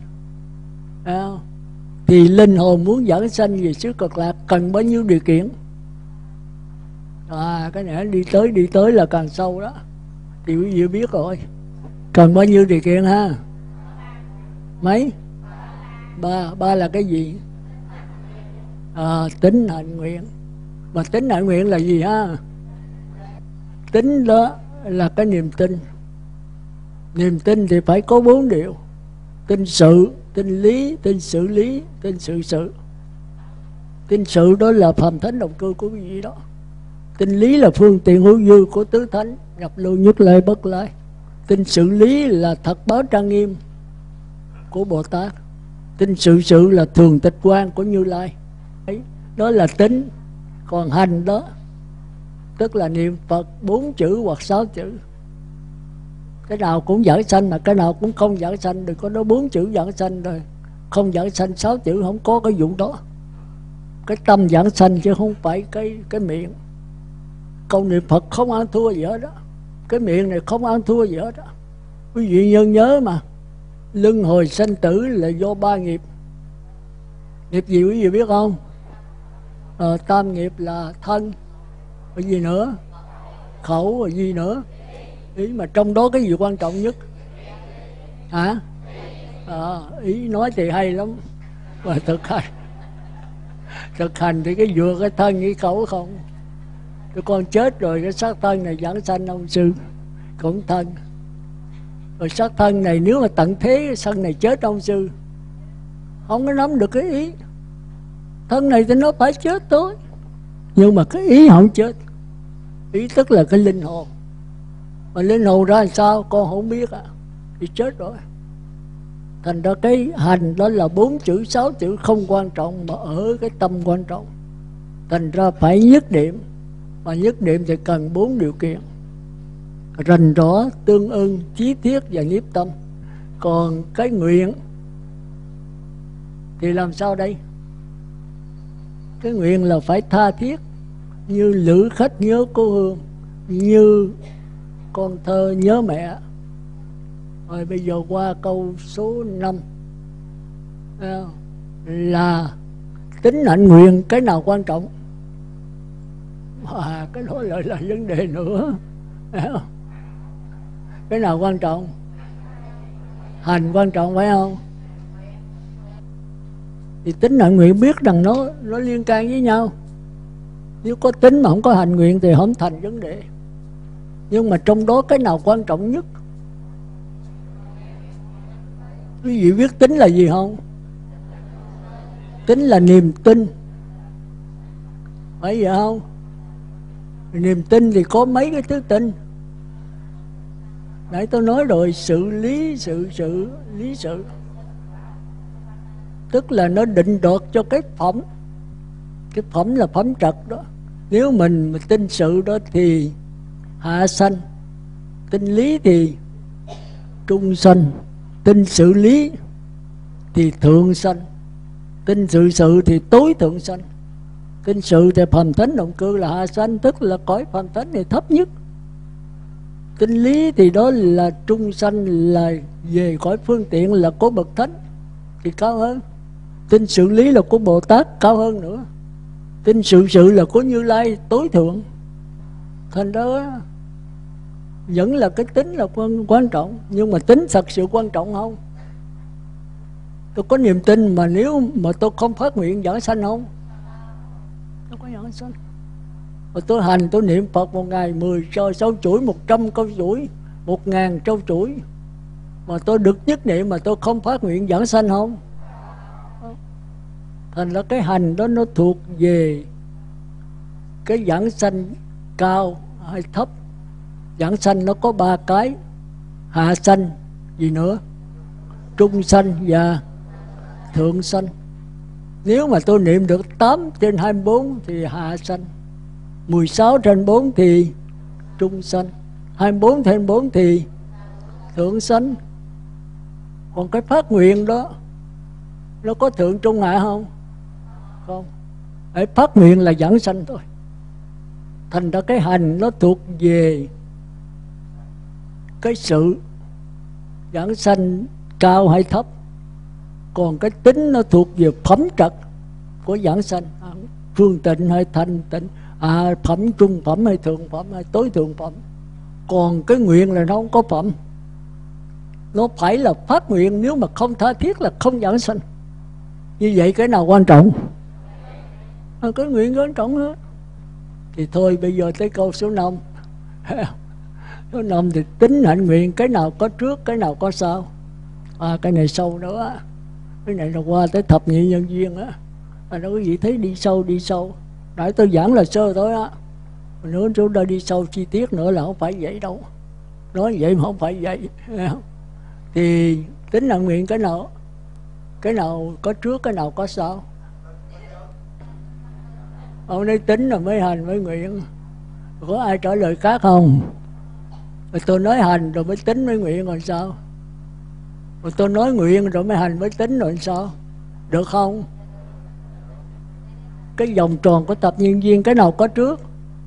Thì linh hồn muốn giảng sanh về xứ cực lạc cần bao nhiêu điều kiện? Cái này đi tới là càng sâu đó. Thì quý vị biết rồi. Cần bao nhiêu điều kiện ha? Mấy? Ba là cái gì? Tính hạnh nguyện. Mà tính hạnh nguyện là gì ha? Tính đó là cái niềm tin. Niềm tin thì phải có 4 điều. Tin sự, tin lý, tin xử lý, tin sự sự. Tin sự đó là phàm thánh động cơ của quý vị đó. Tin lý là phương tiện hữu dư của tứ thánh, nhập lưu nhất lai bất lai. Tin xử lý là thật báo trang nghiêm của Bồ Tát. Tin sự sự là thường tịch quan của Như Lai. Đấy, đó là tính. Còn hành đó tức là niệm Phật 4 chữ hoặc 6 chữ. Cái nào cũng giảng sanh mà cái nào cũng không giảng sanh. Đừng có nói 4 chữ giảng sanh rồi không giảng sanh 6 chữ, không có cái vụ đó. Cái tâm giảng sanh chứ không phải cái miệng. Câu niệm Phật không ăn thua gì hết đó. Cái miệng này không ăn thua gì hết đó. Quý vị nhớ mà, luân hồi sanh tử là do 3 nghiệp. Nghiệp gì quý vị biết không? Tam nghiệp là thân, cái gì nữa? Khẩu, rồi gì nữa? Ý mà trong đó cái gì quan trọng nhất? Hả? Ý nói thì hay lắm, mà thực hành thì cái vừa cái thân cái khẩu không. Cái con chết rồi cái xác thân này giảng sanh ông sư cũng thân. Rồi xác thân này nếu mà tận thế cái thân này chết ông sư không có nắm được cái ý. Thân này thì nó phải chết thôi, nhưng mà cái ý không chết. Ý tức là cái linh hồn. Mà linh hồn ra làm sao con không biết thì chết rồi. Thành ra cái hành đó là 4 chữ 6 chữ không quan trọng, mà ở cái tâm quan trọng. Thành ra phải nhất niệm. Mà nhất niệm thì cần 4 điều kiện: rành rõ, tương ưng, chí thiết và nhiếp tâm. Còn cái nguyện thì làm sao đây? Cái nguyện là phải tha thiết, như lữ khách nhớ cố hương, như con thơ nhớ mẹ. Rồi bây giờ qua câu số 5. là tính hạnh nguyện cái nào quan trọng? Cái đó lại là vấn đề nữa. Cái nào quan trọng? Hành quan trọng phải không? Thì tính hạnh nguyện biết rằng nó liên can với nhau. Nếu có tính mà không có hành nguyện thì không thành vấn đề. Nhưng mà trong đó cái nào quan trọng nhất? Quý vị biết tính là gì không? Tính là niềm tin, phải vậy không? Niềm tin thì có mấy cái thứ tin. Nãy tôi nói rồi, sự lý sự, tức là nó định đoạt cho cái phẩm. Cái phẩm là phẩm trật đó. Nếu mình tin sự đó thì hạ sanh, tin lý thì trung sanh, tin sự lý thì thượng sanh, tin sự thì tối thượng sanh. Tin sự thì phàm thánh động cư là hạ sanh, tức là cõi phàm thánh này thấp nhất. Tin lý thì đó là trung sanh, là về cõi phương tiện là có bậc thánh thì cao hơn. Tin sự lý là của Bồ Tát cao hơn nữa. Tin sự là của Như Lai tối thượng. Thành đó vẫn là cái tính là quan trọng. Nhưng mà tính thật sự quan trọng không? Tôi có niềm tin mà nếu mà tôi không phát nguyện giảng sanh không? Tôi có giảng sanh. Mà tôi hành, tôi niệm Phật một ngày 10 sâu chuỗi, 100 câu chuỗi, 1000 câu chuỗi, mà tôi được nhất niệm mà tôi không phát nguyện giảng sanh không? Thành ra cái hành đó nó thuộc về cái giảng sanh cao hay thấp. Giảng sanh nó có 3 cái: hạ sanh, gì nữa, trung sanh và thượng sanh. Nếu mà tôi niệm được 8 trên 24 thì hạ sanh, 16 trên 4 thì trung sanh, 24 trên 4 thì thượng sanh. Còn cái phát nguyện đó nó có thượng trung hạ không? Không. Để phát nguyện là giảng sanh thôi. Thành ra cái hành nó thuộc về cái sự giảng sanh cao hay thấp. Còn cái tính nó thuộc về phẩm trật của giảng sanh, phương tịnh hay thanh tịnh, phẩm trung phẩm hay thượng phẩm hay tối thượng phẩm. Còn cái nguyện là nó không có phẩm. Nó phải là phát nguyện, nếu mà không tha thiết là không giảng sanh. Như vậy cái nào quan trọng? Cái nguyện quan trọng hết. Thì thôi bây giờ tới câu số 5. Số 5 thì tính hạnh nguyện, cái nào có trước, cái nào có sau. Cái này sâu nữa. Cái này là qua tới thập nhị nhân duyên á. Nó quý vị thấy đi sâu. Nãy tôi giảng là sơ thôi á. Nữa chúng ta đi sâu chi tiết nữa là không phải vậy đâu. Nói vậy mà không phải vậy. Thì tính hạnh nguyện cái nào? Cái nào có trước, cái nào có sau? Ông nói tính là mới hành mới nguyện. Có ai trả lời khác không? Rồi tôi nói hành rồi mới tính mới nguyện rồi sao? Rồi tôi nói nguyện rồi mới hành mới tính rồi sao? Được không? Cái vòng tròn của thập nhân duyên cái nào có trước?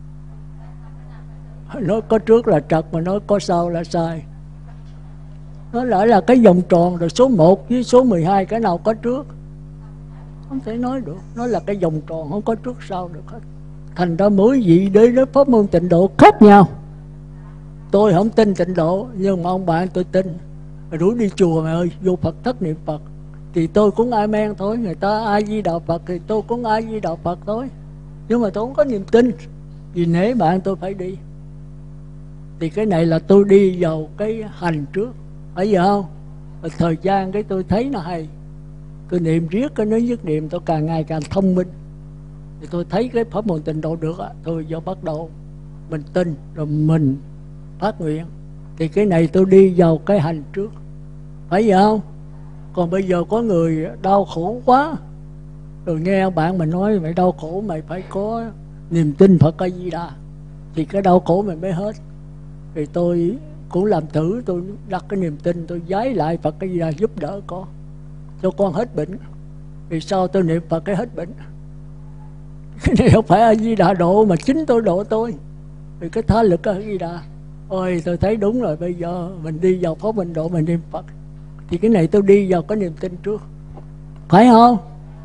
Nói có trước là trật, mà nói có sau là sai. Nó lại là cái vòng tròn, rồi số 1 với số 12 cái nào có trước? Không thể nói được. Nó là cái vòng tròn, không có trước sau được hết. Thành ra mỗi vị đến với pháp môn tịnh độ khác nhau. Tôi không tin tịnh độ, nhưng mà ông bạn tôi tin. Rủ đi chùa mày ơi, vô Phật thất niệm Phật thì tôi cũng amen thôi. Người ta A Di Đà Phật thì tôi cũng A Di Đà Phật thôi. Nhưng mà tôi không có niềm tin, vì nể bạn tôi phải đi. Thì cái này là tôi đi vào cái hành trước, phải vậy không? Rồi thời gian cái tôi thấy nó hay, tôi niệm riết cái nó dứt niệm, tôi càng ngày càng thông minh. Thì tôi thấy cái pháp môn tịnh độ được á, tôi vô bắt đầu mình tin rồi mình phát nguyện. Thì cái này tôi đi vào cái hành trước, phải vậy không? Còn bây giờ có người đau khổ quá, rồi nghe bạn mình nói mày đau khổ mày phải có niềm tin Phật A Di Đà thì cái đau khổ mày mới hết. Thì tôi cũng làm thử, tôi đặt cái niềm tin, tôi giái lại Phật A Di Đà giúp đỡ con, cho con hết bệnh. Vì sao tôi niệm Phật cái hết bệnh? Cái này không phải A Di Đà độ mà chính tôi độ tôi. Vì cái tha lực A Di Đà. Ôi tôi thấy đúng rồi, bây giờ mình đi vào pháp minh độ mình niệm Phật. Thì cái này tôi đi vào cái niềm tin trước, phải không?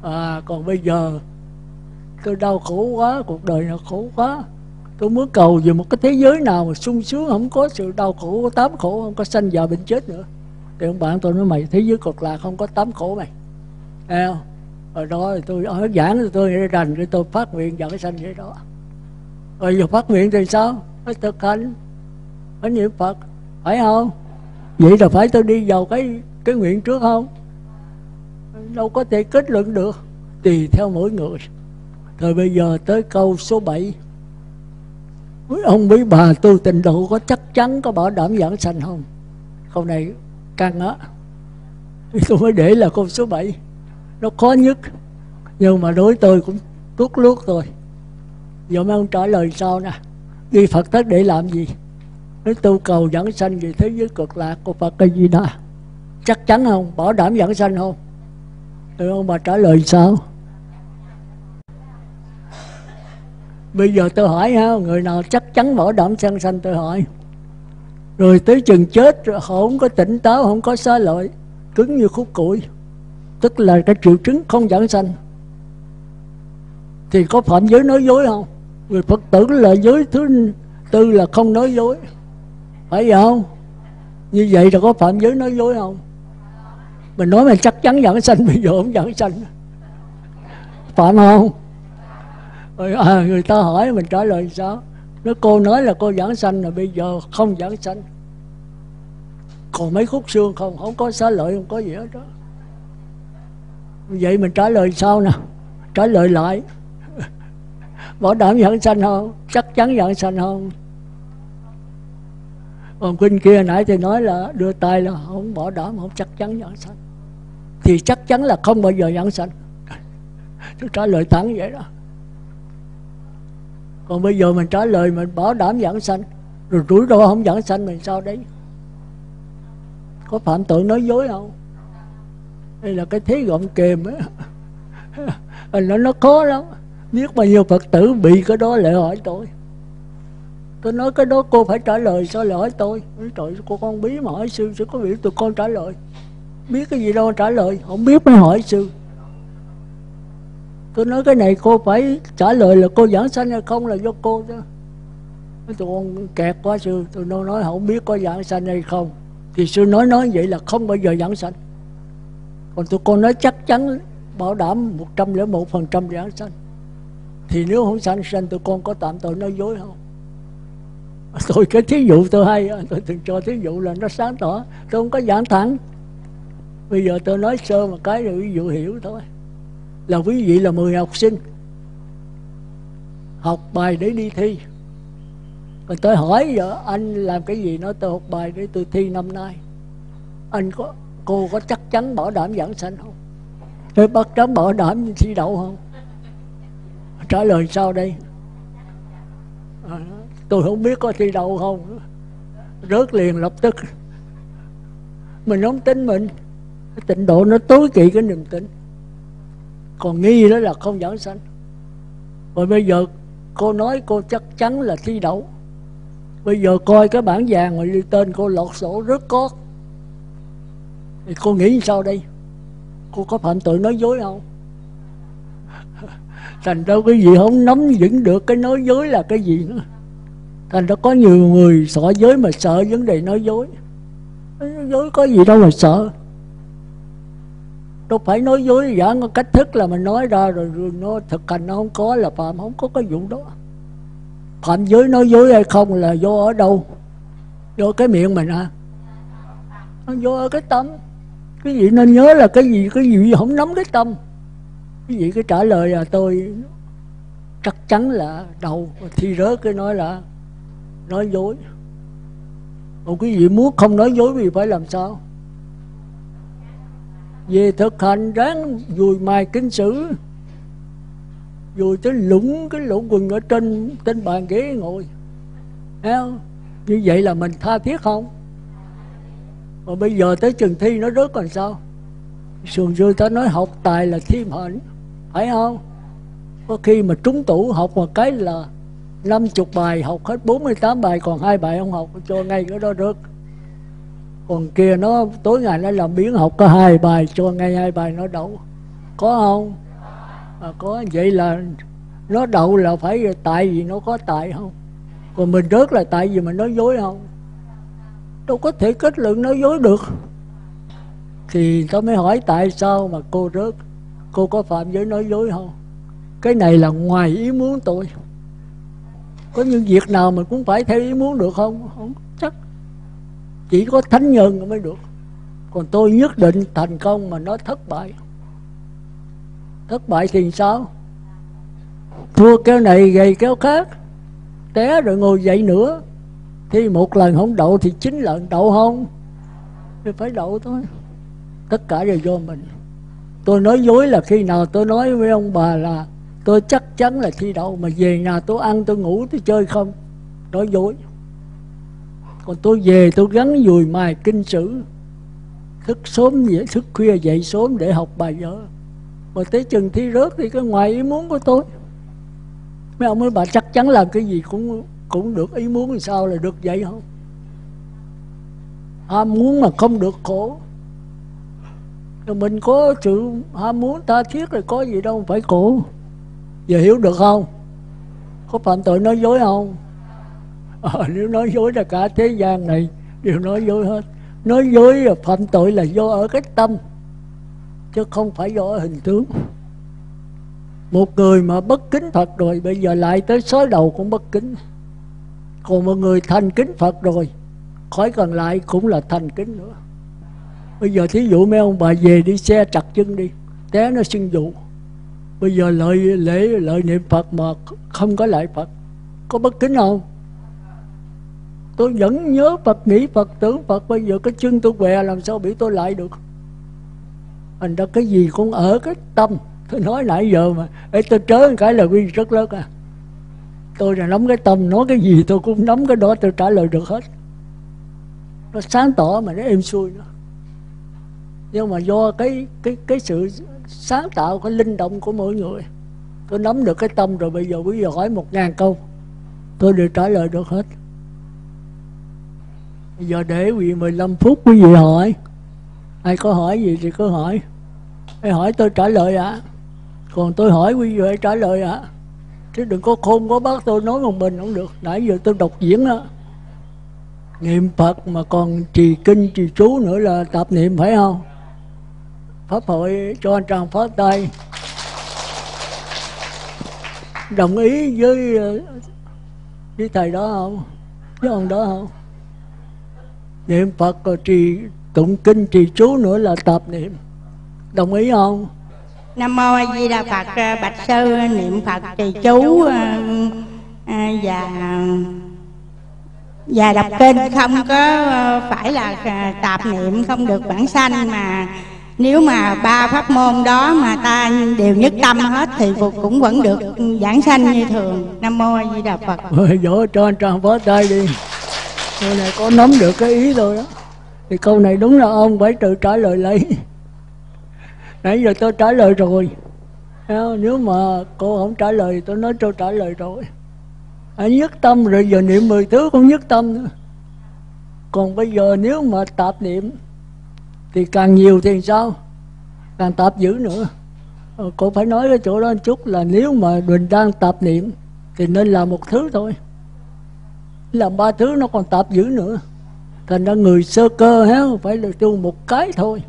Còn bây giờ tôi đau khổ quá, cuộc đời này khổ quá, tôi muốn cầu về một cái thế giới nào mà sung sướng, không có sự đau khổ, tám khổ, không có sanh già bệnh chết nữa. Thì ông bạn tôi nói mày, thế giới cực lạc không có tám khổ mày, thấy không? Rồi đó thì tôi ở giảng thì tôi rành, rồi tôi phát nguyện dẫn sanh vậy đó. Rồi giờ phát nguyện thì sao? Phải thực hành, phải niệm Phật, phải không? Vậy là phải tôi đi vào cái nguyện trước không? Đâu có thể kết luận được, tùy theo mỗi người. Rồi bây giờ tới câu số 7. Ông quý bà tu tịnh độ có chắc chắn, có bảo đảm giảng sanh không? Câu này căng á, tôi mới để là câu số 7. Nó khó nhất, nhưng mà đối tôi cũng tuốt luốt rồi. Giờ mấy ông trả lời sao nè? Đi Phật thất để làm gì? Nói tu cầu giảng sanh về thế giới cực lạc của Phật cái gì đó. Chắc chắn không? Bảo đảm giảng sanh không? Rồi ông bà trả lời sao? Bây giờ tôi hỏi ha, người nào chắc chắn bảo đảm giảng sanh tôi hỏi. Rồi tới chừng chết họ không có tỉnh táo, không có xá lợi, cứng như khúc củi, tức là cái triệu chứng không giảng sanh, thì có phạm giới nói dối không? Người Phật tử là giới thứ tư là không nói dối, phải vậy không? Như vậy là có phạm giới nói dối không? Mình nói mà chắc chắn giảng sanh, bây giờ không giảng sanh, phạm không? Rồi, người ta hỏi mình trả lời sao? Nếu cô nói là cô giảng sanh là bây giờ không giảng sanh, còn mấy khúc xương không có xá lợi, không có gì hết đó. Vậy mình trả lời sao nè? Trả lời lại bảo đảm giảng sanh không? Chắc chắn giảng sanh không? Còn kinh kia nãy thì nói là đưa tay là không bảo đảm, không chắc chắn giảng sanh, thì chắc chắn là không bao giờ giảng sanh. Tôi trả lời thẳng vậy đó. Còn bây giờ mình trả lời mình bảo đảm giảng sanh, rồi rủi ro không giảng sanh mình sao đấy? Có phạm tội nói dối không? Đây là cái thế gọng kềm á. Nó khó lắm. Biết bao nhiêu Phật tử bị cái đó lại hỏi tôi. Tôi nói cái đó cô phải trả lời, sao lại hỏi tôi? Trời, cô con biết mà hỏi sư, sẽ có việc tụi con trả lời. Biết cái gì đâu trả lời, không biết mới hỏi sư. Tôi nói cái này cô phải trả lời là cô giảng sanh hay không là do cô chứ. Tụi con kẹt quá sư, tôi nói không biết có giảng sanh hay không, thì sư nói vậy là không bao giờ giảng sanh. Còn tụi con nói chắc chắn bảo đảm 101% giảng sanh, thì nếu không sanh tụi con có tạm tội nói dối không? Tôi cái thí dụ tôi hay, tôi từng cho thí dụ là nó sáng tỏ, tôi không có giảng thẳng. Bây giờ tôi nói sơ một cái rồi ví dụ hiểu thôi. Là quý vị là 10 học sinh học bài để đi thi. Rồi tôi hỏi giờ anh làm cái gì? Nói tôi học bài để tôi thi năm nay. Cô có chắc chắn bảo đảm giảng sanh không? Tôi bắt chắn bảo đảm thi đậu không? Trả lời sao đây? Tôi không biết có thi đậu không, rớt liền lập tức. Mình không tin mình, cái tịnh độ nó tối kỵ cái niềm tin. Còn nghi đó là không giảng sanh. Rồi bây giờ cô nói cô chắc chắn là thi đậu. Bây giờ coi cái bảng vàng mà đi tên cô lọt sổ rớt cót, thì cô nghĩ sao đây? Cô có phạm tội nói dối không? Thành ra cái gì không nắm vững được cái nói dối là cái gì nữa. Thành ra có nhiều người sợ giới mà sợ vấn đề nói dối. Nói dối có gì đâu mà sợ. Đâu phải nói dối giảng có cách thức là mình nói ra rồi nó thực hành nó không có là phạm, không có cái vụ đó. Phạm giới nói dối hay không là do ở đâu? Do cái miệng mình hả? Nó do ở cái tâm. Cái gì nên nhớ là cái gì không nắm cái tâm. Cái gì cái trả lời là tôi chắc chắn là đầu, thi rớt cái nói là nói dối. Còn cái gì muốn không nói dối thì phải làm sao? Về thực hành ráng dùi mài kinh sử, dùi tới lũng cái lỗ quần ở trên bàn ghế ngồi. Thấy không? Như vậy là mình tha thiết không? Mà bây giờ tới chừng thi nó rớt còn sao? Sườn xưa ta nói học tài là thêm hạnh, phải không? Có khi mà trúng tủ học một cái là 50 bài, học hết 48 bài, còn 2 bài không học, cho ngay cái đó rớt. Còn kia nó tối ngày nó làm biến học có 2 bài, cho ngay 2 bài nó đậu. Có không? Có vậy là nó đậu là phải tại vì nó có tại không? Còn mình rớt là tại vì mình nói dối không? Đâu có thể kết luận nói dối được. Thì tao mới hỏi tại sao mà cô rớt, cô có phạm giới nói dối không? Cái này là ngoài ý muốn tôi. Có những việc nào mình cũng phải theo ý muốn được không? Không chắc. Chỉ có thánh nhân mới được. Còn tôi nhất định thành công mà nó thất bại. Thất bại thì sao? Thua kéo này gầy kéo khác, té rồi ngồi dậy nữa. Thì một lần không đậu thì 9 lần đậu không? Thì phải đậu thôi. Tất cả đều do mình. Tôi nói dối là khi nào tôi nói với ông bà là tôi chắc chắn là thi đậu, mà về nhà tôi ăn tôi ngủ tôi chơi không, nói dối. Còn tôi về tôi gắn dùi mài kinh sử, thức sớm thức khuya dậy sớm để học bài vở. Mà tới chừng thi rớt thì cái ngoài ý muốn của tôi. Mấy ông mấy bà chắc chắn làm cái gì cũng được ý muốn thì sao là được vậy không? Ham muốn mà không được khổ. Rồi mình có sự ham muốn tha thiết rồi có gì đâu phải khổ. Giờ hiểu được không? Có phạm tội nói dối không? Nếu nói dối là cả thế gian này đều nói dối hết. Nói dối là phạm tội là do ở cái tâm, chứ không phải do ở hình tướng. Một người mà bất kính Phật rồi bây giờ lại tới xói đầu cũng bất kính. Còn một người thành kính Phật rồi, khỏi cần lại cũng là thành kính nữa. Bây giờ thí dụ mấy ông bà về đi xe trật chân đi, té nó sưng vụ. Bây giờ lợi niệm Phật mà không có lại Phật, có bất kính không? Tôi vẫn nhớ Phật, nghĩ Phật, tưởng Phật. Bây giờ cái chân tôi què làm sao bị tôi lại được? Thành ra cái gì cũng ở cái tâm. Tôi nói nãy giờ mà để tôi trớ cái là quy rất lớn à. Tôi là nắm cái tâm, nói cái gì tôi cũng nắm cái đó, tôi trả lời được hết. Nó sáng tỏ mà nó êm xuôi nữa. Nhưng mà do cái sự sáng tạo, cái linh động của mỗi người, tôi nắm được cái tâm rồi. Bây giờ quý vị hỏi 1000 câu tôi đều trả lời được hết. Bây giờ để quý vị 15 phút quý vị hỏi. Ai có hỏi gì thì cứ hỏi. Ai hỏi tôi trả lời ạ. Còn tôi hỏi quý vị phải trả lời ạ. Chứ đừng có khôn có bác tôi nói một mình không được. Nãy giờ tôi đọc diễn đó. Niệm Phật mà còn trì kinh trì chú nữa là tạp niệm phải không? Pháp hội cho anh Tràng phát tay. Đồng ý với thầy đó không? Với ông đó không? Niệm Phật rồi trì tụng kinh trì chú nữa là tạp niệm. Đồng ý không? Nam mô A Di Đà Phật. Bạch sư niệm Phật trì chú và đọc kinh không có phải là tạp niệm, không được vãng sanh. Mà nếu mà 3 pháp môn đó mà ta đều nhất tâm hết thì cũng vẫn được vãng sanh như thường. Nam mô A Di Đà Phật. Dỗ cho anh Tràng phó tay đi. Câu này có nắm được cái ý rồi đó. Thì câu này đúng là ông phải tự trả lời lấy. Nãy giờ tôi trả lời rồi. Nếu mà cô không trả lời tôi nói tôi trả lời rồi. Anh nhất tâm rồi, giờ niệm 10 thứ cũng nhất tâm nữa. Còn bây giờ nếu mà tạp niệm thì càng nhiều thì sao? Càng tạp dữ nữa. Cô phải nói cái chỗ đó một chút là nếu mà mình đang tạp niệm thì nên làm một thứ thôi. Làm 3 thứ nó còn tạp dữ nữa. Thành ra người sơ cơ phải là tu một cái thôi.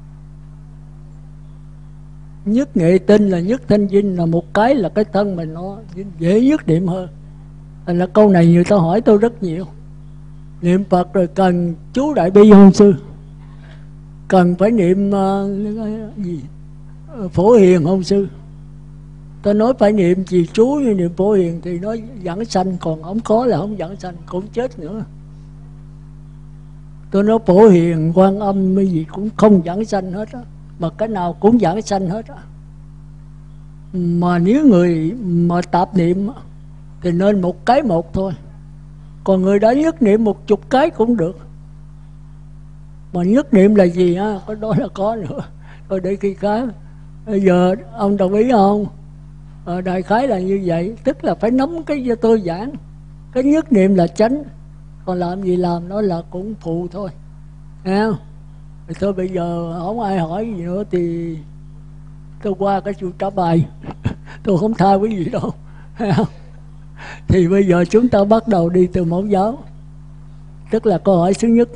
Nhất nghệ tinh là nhất thanh dinh là một cái, là cái thân mình nó dễ nhất niệm hơn. Thành ra câu này người ta hỏi tôi rất nhiều. Niệm Phật rồi cần chú Đại Bi không sư? Cần phải niệm gì? Phổ Hiền không sư? Tôi nói phải niệm trì chú như niệm Phổ Hiền thì nó dẫn sanh, còn không có là không dẫn sanh, cũng chết nữa. Tôi nói Phổ Hiền Quan Âm cái gì cũng không dẫn sanh hết á, mà cái nào cũng dẫn sanh hết á. Mà nếu người mà tạp niệm thì nên một cái một thôi. Còn người đã nhất niệm 10 cái cũng được. Mà nhất niệm là gì á, có đó là có nữa. Rồi để khi khác. Bây giờ ông đồng ý không? Đại khái là như vậy. Tức là phải nắm cái cho tôi giảng. Cái nhất niệm là chánh, còn làm gì làm nó là cũng phụ thôi. Nghe không? Thì thôi bây giờ không ai hỏi gì nữa thì tôi qua cái chú trả bài. tôi không tha quý vị đâu. Thì bây giờ chúng ta bắt đầu đi từ mẫu giáo. Tức là câu hỏi thứ nhất,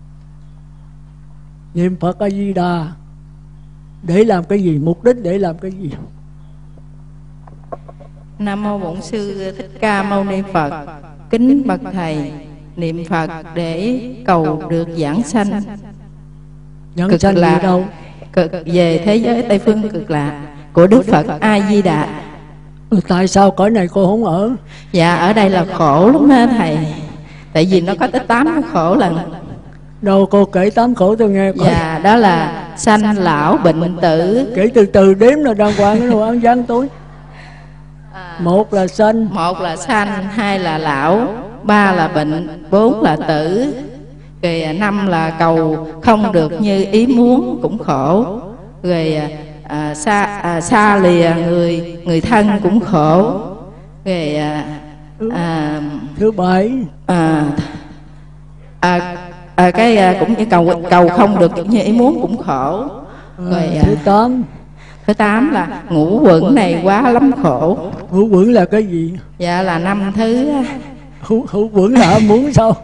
niệm Phật A Di Đà để làm cái gì, mục đích để làm cái gì? Nam mô Bổn Sư Thích Ca Mâu Ni Phật. Kính bạch thầy, niệm Phật để cầu được giảng sanh. Giảng sanh lạc, gì đâu? cực về thế giới Tây Phương cực lạc của Đức Phật A Di Đà. Tại sao cõi này cô không ở? Dạ ở đây là khổ lắm á thầy. Tại vì nó có tới 8 khổ lần. Đâu cô kể 8 khổ tôi nghe coi. Dạ đó là sanh lão bệnh tử. Kể từ từ đếm là đàng hoàng cái đồ ăn gian tối. Một là sanh, hai là lão, ba là bệnh, 4 là tử, rồi 5 là cầu không được như ý muốn cũng khổ, rồi xa lìa người thân cũng khổ, rồi thứ 7 cũng như cầu không được như ý muốn cũng khổ, rồi thứ 8 là ngũ quẩn này quá lắm khổ. Ngũ quẩn là cái gì? Dạ là 5 thứ. Ngũ quẩn là muốn sao?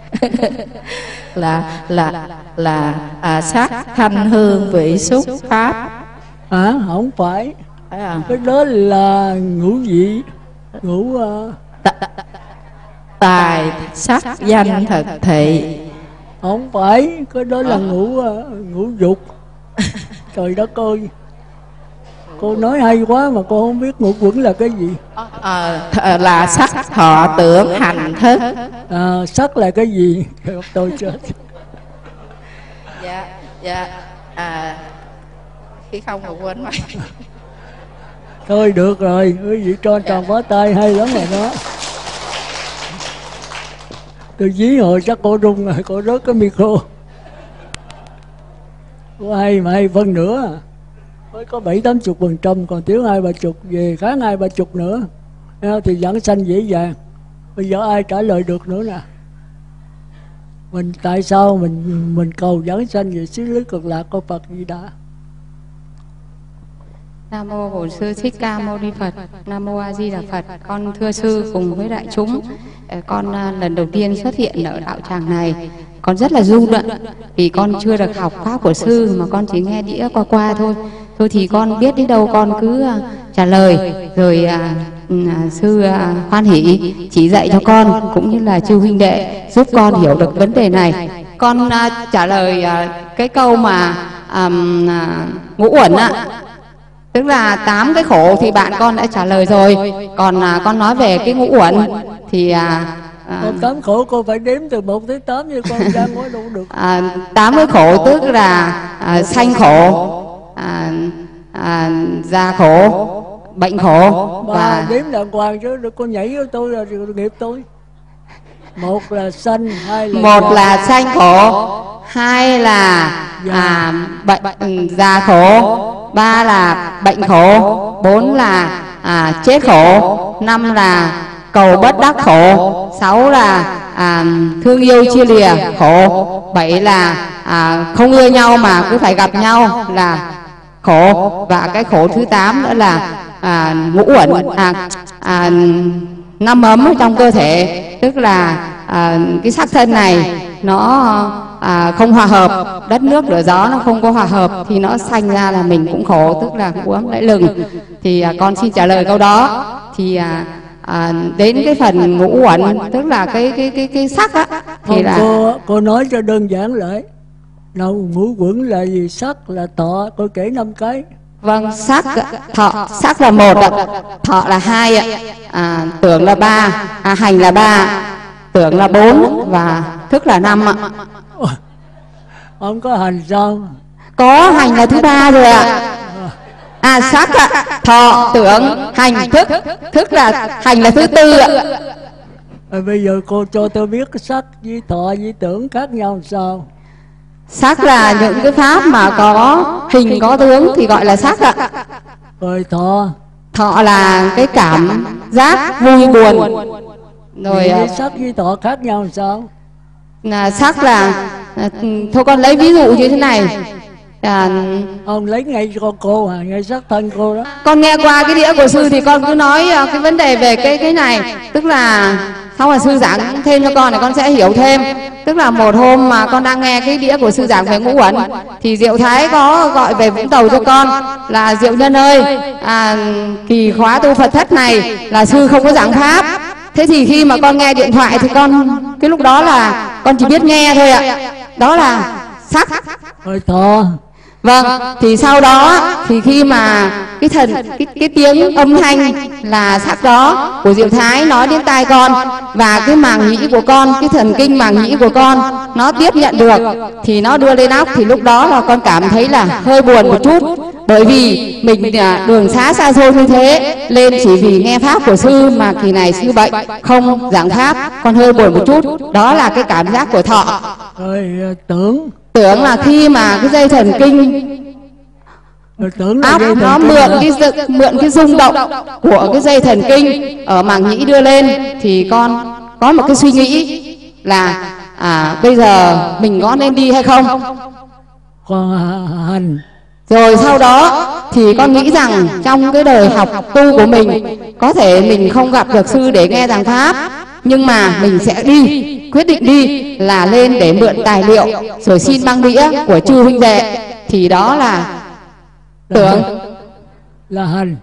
là sắc thanh hương vị xúc pháp. Không phải. Cái đó là ngũ vị, ngũ tài sắc danh thực thị. Không phải, cái đó là ngũ dục. Trời đất ơi, cô nói hay quá mà cô không biết ngũ quẩn là cái gì. Là sắc thọ tưởng hành thức. Sắc là cái gì? Tôi chết. Dạ khi không mà quên mày. Thôi được rồi, quý vị cho tròn phó tay hay lắm rồi đó. Tôi dí hồi chắc cô rung rồi, cô rớt cái micro. Cô hay mà hay phân nữa. Mới có 70-80%, còn thiếu 20-30, về khá 20-30 nữa thì giảng sanh dễ dàng. Bây giờ ai trả lời được nữa nè? Mình tại sao mình cầu giảng sanh về xứ lý cực lạc của Phật Di Đà? Nam mô Bổn Sư Thích Ca Mâu Ni Phật. Nam mô A Di Đà Phật. Con thưa sư cùng với đại chúng, con lần đầu tiên xuất hiện ở đạo tràng này, con rất là rung động vì con chưa được học pháp của sư mà con chỉ nghe đĩa qua thôi. Thôi thì con biết đến đâu con cứ trả lời, rồi sư hoan hỷ chỉ dạy cho con cũng như là chư huynh đệ giúp con hiểu được vấn đề này. Con trả lời cái câu mà ngũ uẩn ạ. Tức là 8 cái khổ thì bạn con đã trả lời rồi. Còn con nói về cái ngũ uẩn thì còn 8 khổ cô phải đếm từ 1 tới 8 như con ra ngồi đâu được. 8 cái khổ tức là sanh khổ, già khổ, bệnh khổ và đếm đàng hoàng chứ được con nhảy với tôi là nghiệp tôi. 1 là sanh, 2 là 1 là sanh khổ, 2 là bệnh già khổ, 3 là bệnh khổ, 4 là chết khổ, 5 là cầu bất đắc khổ, 6 là thương yêu chia lìa khổ, 7 là không ưa nhau mà cứ phải gặp nhau là khổ, và cái khổ thứ 8 nữa là ngũ uẩn, năm ấm ở trong cơ thể, tức là cái xác thân này nó không hòa hợp, đất nước lửa gió nó không có hòa hợp thì nó sanh ra là mình cũng khổ, tức là ngũ ấm lẫy lừng. Thì con xin trả lời câu đó. Thì đến cái phần ngũ uẩn tức là cái sắc á thì không, là cô nói cho đơn giản lại. Nào, ngũ uẩn là gì? Sắc là thọ, cô kể 5 cái. Vâng, sắc thọ, sắc là 1 ạ, thọ là 2 ạ, tưởng là 3, hành là 3, tưởng là 4 và thức là 5 ạ. Không có hành sao? Có, hành là thứ 3 rồi ạ. Sắc ạ, thọ, tưởng, hành, thức. Thức là hành là thứ 4 ạ. Bây giờ cô cho tôi biết cái sắc với thọ với tưởng khác nhau làm sao? Sắc là những cái pháp mà có hình có tướng thì gọi là sắc ạ. Rồi thọ? Thọ là cái cảm giác vui buồn. Rồi sắc với thọ khác nhau làm sao? Sắc là thôi con lấy ví dụ như thế này. Ông lấy ngay con cô à, ngay sắc thân cô đó. Con nghe qua cái đĩa của sư thì con cứ nói cái vấn đề về cái này, tức là sau là sư giảng thêm cho con thì con sẽ hiểu thêm. Tức là một hôm mà con đang nghe cái đĩa của sư giảng về ngũ uẩn thì Diệu Thái có gọi về Vũng Tàu cho con là: Diệu Nhân ơi, kỳ khóa tu Phật thất này là sư không có giảng pháp. Thế thì khi mà con nghe điện thoại thì con cái lúc đó là con chỉ biết nghe thôi ạ. Đó là sắc. Hơi to. Vâng, thì sau đó thì khi mà cái tiếng âm thanh là sắc đó của Diệu Thái nói đến tai con, và cái màng nhĩ của con, cái thần kinh màng nhĩ của con nó tiếp nhận được thì nó đưa lên óc, thì lúc đó là con cảm thấy là hơi buồn một chút. Bởi vì mình đường xá xa xôi như thế lên chỉ vì nghe pháp của sư mà kỳ này sư bệnh không giảng pháp, con hơi buồn một chút. Đó là cái cảm giác của thọ. Rồi Tưởng là khi mà cái dây thần kinh óc nó mượn cái rung động của cái dây thần kinh ở màng nhĩ đưa lên, thì con có một cái suy nghĩ là bây giờ mình có nên đi hay không. Con hành. Rồi sau đó thì con nghĩ rằng trong cái đời học tu của mình, có thể mình không gặp được sư để nghe giảng pháp, nhưng mà mình sẽ đi, quyết định đi là lên để mượn tài liệu rồi xin băng đĩa của chư huynh đệ. Thì đó là tưởng, là hành.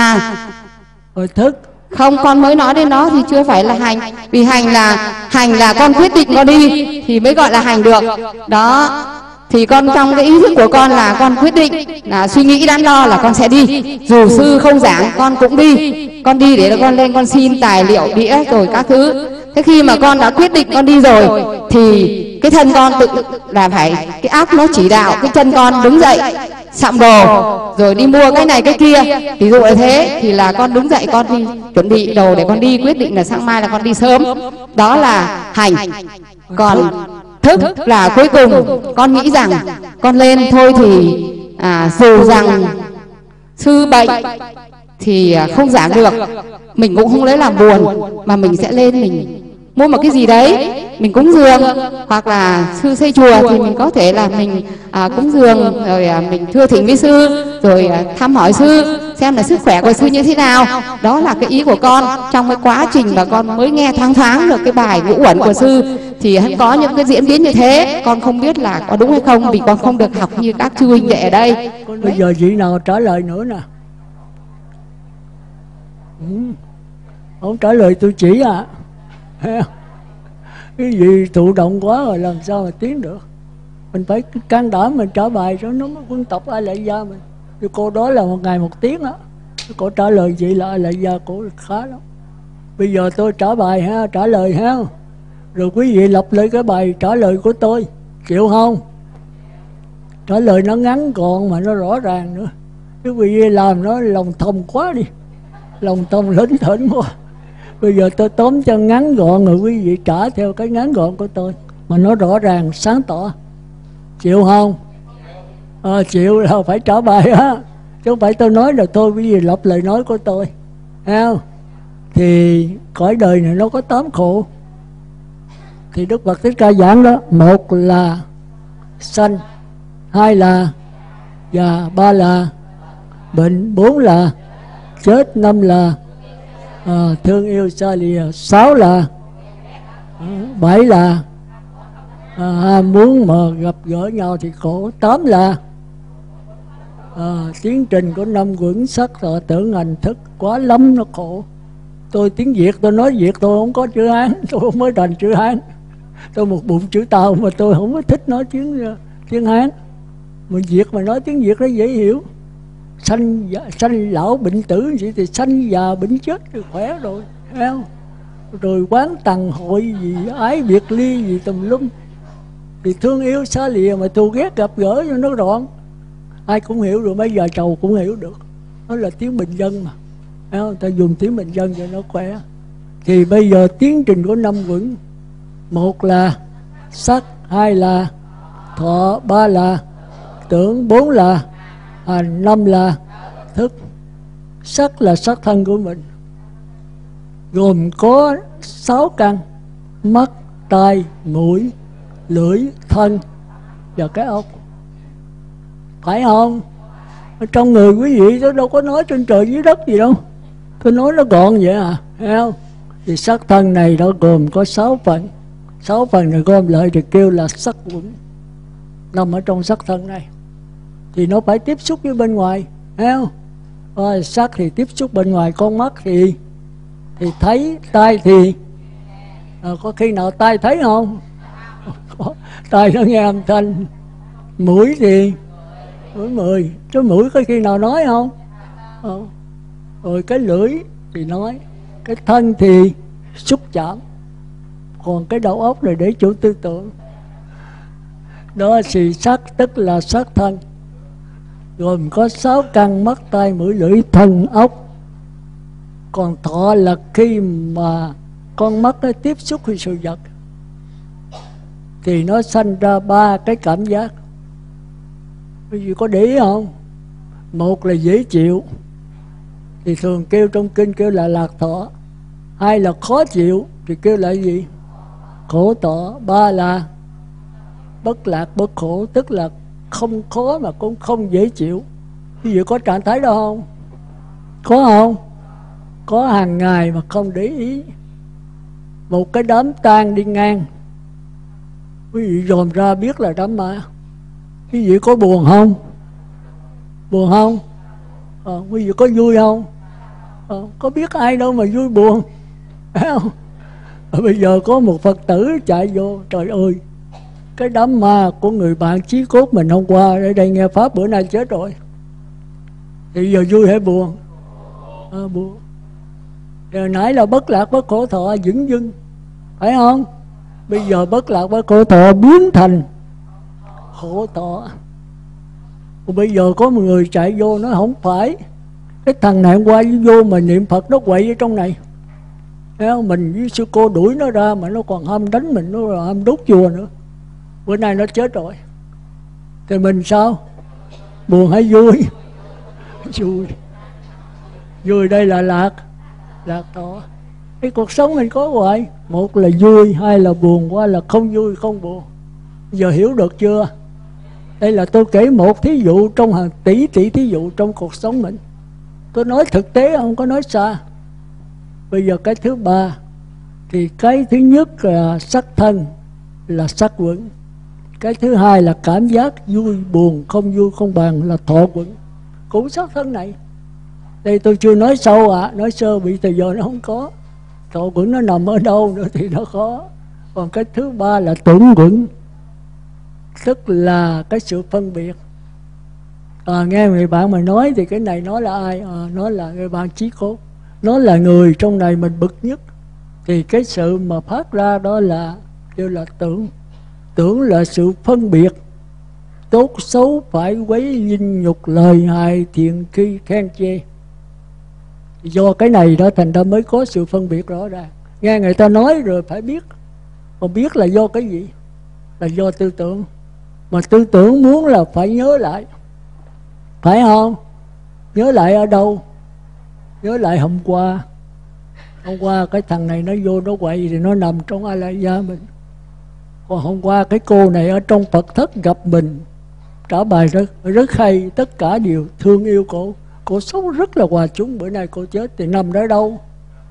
Rồi thức. Không, con mới nói đến nó thì chưa phải là hành. Vì hành là con quyết định con đi thì mới gọi là hành được. Đó. Thì con trong cái ý thức của con là con quyết định, là suy nghĩ đắn đo là con sẽ đi. Dù sư không giảng con cũng đi. Con đi để con lên con xin tài liệu đĩa rồi các thứ. Thế khi mà con đã quyết định con đi rồi thì cái thân con tự là phải, cái óc nó chỉ đạo cái chân con đứng dậy sắm đồ rồi đi mua cái này cái kia. Ví dụ như thế thì là con đứng dậy con đi chuẩn bị đồ để con đi, quyết định là sáng mai là con đi sớm. Đó là hành. Còn thức là cuối cùng con nghĩ rằng con lên thôi thì dù rằng sư bệnh thì không giảng được, mình cũng không lấy làm buồn, mà mình sẽ lên mình mua một cái gì đấy mình cúng dường, hoặc là sư xây chùa thì mình có thể là mình cúng dường rồi mình thưa thỉnh với sư, rồi thăm hỏi sư xem là sức khỏe của sư như thế nào. Đó là cái ý của con trong cái quá trình mà con mới nghe thoáng được cái bài ngũ uẩn của sư, thì hắn có những cái diễn biến như thế. Con không biết là có đúng hay không, vì con không được học như các chư huynh đệ ở đây. Bây giờ chị nào trả lời nữa nè. Không trả lời tôi chỉ cái gì thụ động quá rồi làm sao mà tiến được. Mình phải can đảm mình trả bài cho nó mới quân tộc Ai Lại Gia mình. Thì cô đó là một ngày một tiếng á. Cô trả lời chị là Ai Lại Gia cô khá lắm. Bây giờ tôi trả bài ha, trả lời ha. Rồi quý vị lặp lại cái bài trả lời của tôi, chịu không? Trả lời nó ngắn gọn mà nó rõ ràng nữa. Chứ quý vị làm nó lòng thòng quá đi, lòng thòng lỉnh thỉnh quá. Bây giờ tôi tóm cho ngắn gọn rồi quý vị trả theo cái ngắn gọn của tôi mà nó rõ ràng sáng tỏ. Chịu không? Chịu là phải trả bài á. Chứ không phải tôi nói là thôi quý vị lặp lời nói của tôi, thấy không? Thì cõi đời này nó có 8 khổ. Thì Đức Phật Thích Ca giảng đó: 1 là sanh, 2 là già, 3 là bệnh, 4 là chết, 5 là thương yêu xa lìa, 6 là 7 là muốn mà gặp gỡ nhau thì khổ, 8 là tiến trình của 5 quẩn sắc thọ tưởng hành thức quá lắm nó khổ. Tôi tiếng Việt tôi nói Việt tôi không có chữ Hán, tôi không mới thành chữ Hán, tôi một bụng chữ Tàu mà tôi không có thích nói tiếng Hán. Mà Việt mà nói tiếng Việt nó dễ hiểu. Sanh lão bệnh tử vậy thì sanh già bệnh chết thì khỏe rồi, thấy không? Rồi quán tầng hội gì ái biệt ly gì tùm lum, thì thương yêu xa lìa mà thù ghét gặp gỡ cho nó đoạn. Ai cũng hiểu rồi, mấy giờ trầu cũng hiểu được. Đó là tiếng bình dân mà, thấy không? Ta dùng tiếng bình dân cho nó khỏe. Thì bây giờ tiến trình của 5 quẩn: 1 là sắc, 2 là thọ, 3 là tưởng, 4 là hành, 5 là thức. Sắc là sắc thân của mình, gồm có 6 căn: mắt, tai, mũi, lưỡi, thân và cái óc. phải không? Ở trong người quý vị tôi đâu có nói trên trời dưới đất gì đâu, tôi nói nó gọn vậy à, thấy không? Thì xác thân này nó gồm có 6 phần, 6 phần này gom lại thì kêu là sắc quẩn, nằm ở trong xác thân này. Thì nó phải tiếp xúc với bên ngoài, thấy không? Sắc thì tiếp xúc bên ngoài, con mắt thì thấy, tai thì có khi nào tai thấy không? Tai nó nghe âm thanh. Mũi thì mũi mười, cái mũi có khi nào nói không? Rồi cái lưỡi thì nói. Cái thân thì xúc chạm, còn cái đầu óc này để chủ tư tưởng. Đó thì sắc tức là xác thân, gồm có 6 căn: mắt, tai, mũi, lưỡi, thân, ốc. Còn thọ là khi mà con mắt nó tiếp xúc với sự vật thì nó sanh ra 3 cái cảm giác. Quý vị có để ý không? Một là dễ chịu thì thường kêu trong kinh kêu là lạc thọ. 2 là khó chịu thì kêu là gì? Khổ thọ. 3 là bất lạc bất khổ, tức là không khó mà cũng không dễ chịu. Quý vị có trạng thái đó không? Có không? Có hàng ngày mà không để ý. Một cái đám tang đi ngang, quý vị dòm ra biết là đám ma. Quý vị có buồn không? Buồn không? Quý vị có vui không? Có biết ai đâu mà vui buồn, phải không? Bây giờ có một Phật tử chạy vô, trời ơi, cái đám ma của người bạn chí cốt mình hôm qua ở đây nghe pháp bữa nay chết rồi. Thì giờ vui hay buồn? Buồn. Giờ nãy là bất lạc bất khổ thọ dửng dưng, phải không? Bây giờ bất lạc bất khổ thọ biến thành khổ thọ. Còn bây giờ có một người chạy vô nói không phải, cái thằng này hôm qua vô mà niệm Phật nó quậy ở trong này, thấy không? Mình với sư cô đuổi nó ra mà nó còn ham đánh mình, nó còn ham đốt chùa nữa. Bữa nay nó chết rồi thì mình sao? Buồn hay vui? Vui. Vui đây là lạc thọ. Cái cuộc sống mình có hoài, một là vui, 2 là buồn, 3 là không vui không buồn. Giờ hiểu được chưa? Đây là tôi kể một thí dụ trong hàng tỷ thí dụ trong cuộc sống mình. Tôi nói thực tế, không có nói xa. Bây giờ cái thứ 3 thì cái thứ nhất là sắc thân, là sắc quẩn. Cái thứ 2 là cảm giác vui buồn không vui không bằng, là thọ quẩn, cũng sắc thân này. Đây tôi chưa nói sâu nói sơ bị thời giờ nó không có. Thọ quẩn nó nằm ở đâu nữa thì nó khó. Còn cái thứ 3 là tưởng quẩn, tức là cái sự phân biệt. Nghe người bạn mà nói thì cái này nó là ai? Nó là người bạn chí cốt, nó là người trong này mình bực nhất. Thì cái sự mà phát ra đó là kêu là tưởng. Tưởng là sự phân biệt tốt xấu, phải quấy dinh nhục, lời hại thiện khi khen chê. Do cái này đó thành ra mới có sự phân biệt rõ ràng. Nghe người ta nói rồi phải biết. Mà biết là do cái gì? Là do tư tưởng. Mà tư tưởng muốn là phải nhớ lại, phải không? Nhớ lại ở đâu? Nhớ lại hôm qua. Hôm qua cái thằng này nó vô nó quậy thì nó nằm trong A La Gia mình. Còn hôm qua cái cô này ở trong Phật thất gặp mình, trả bài rất hay, tất cả đều thương yêu cô. Cô sống rất là hòa chúng. Bữa nay cô chết thì nằm ở đâu?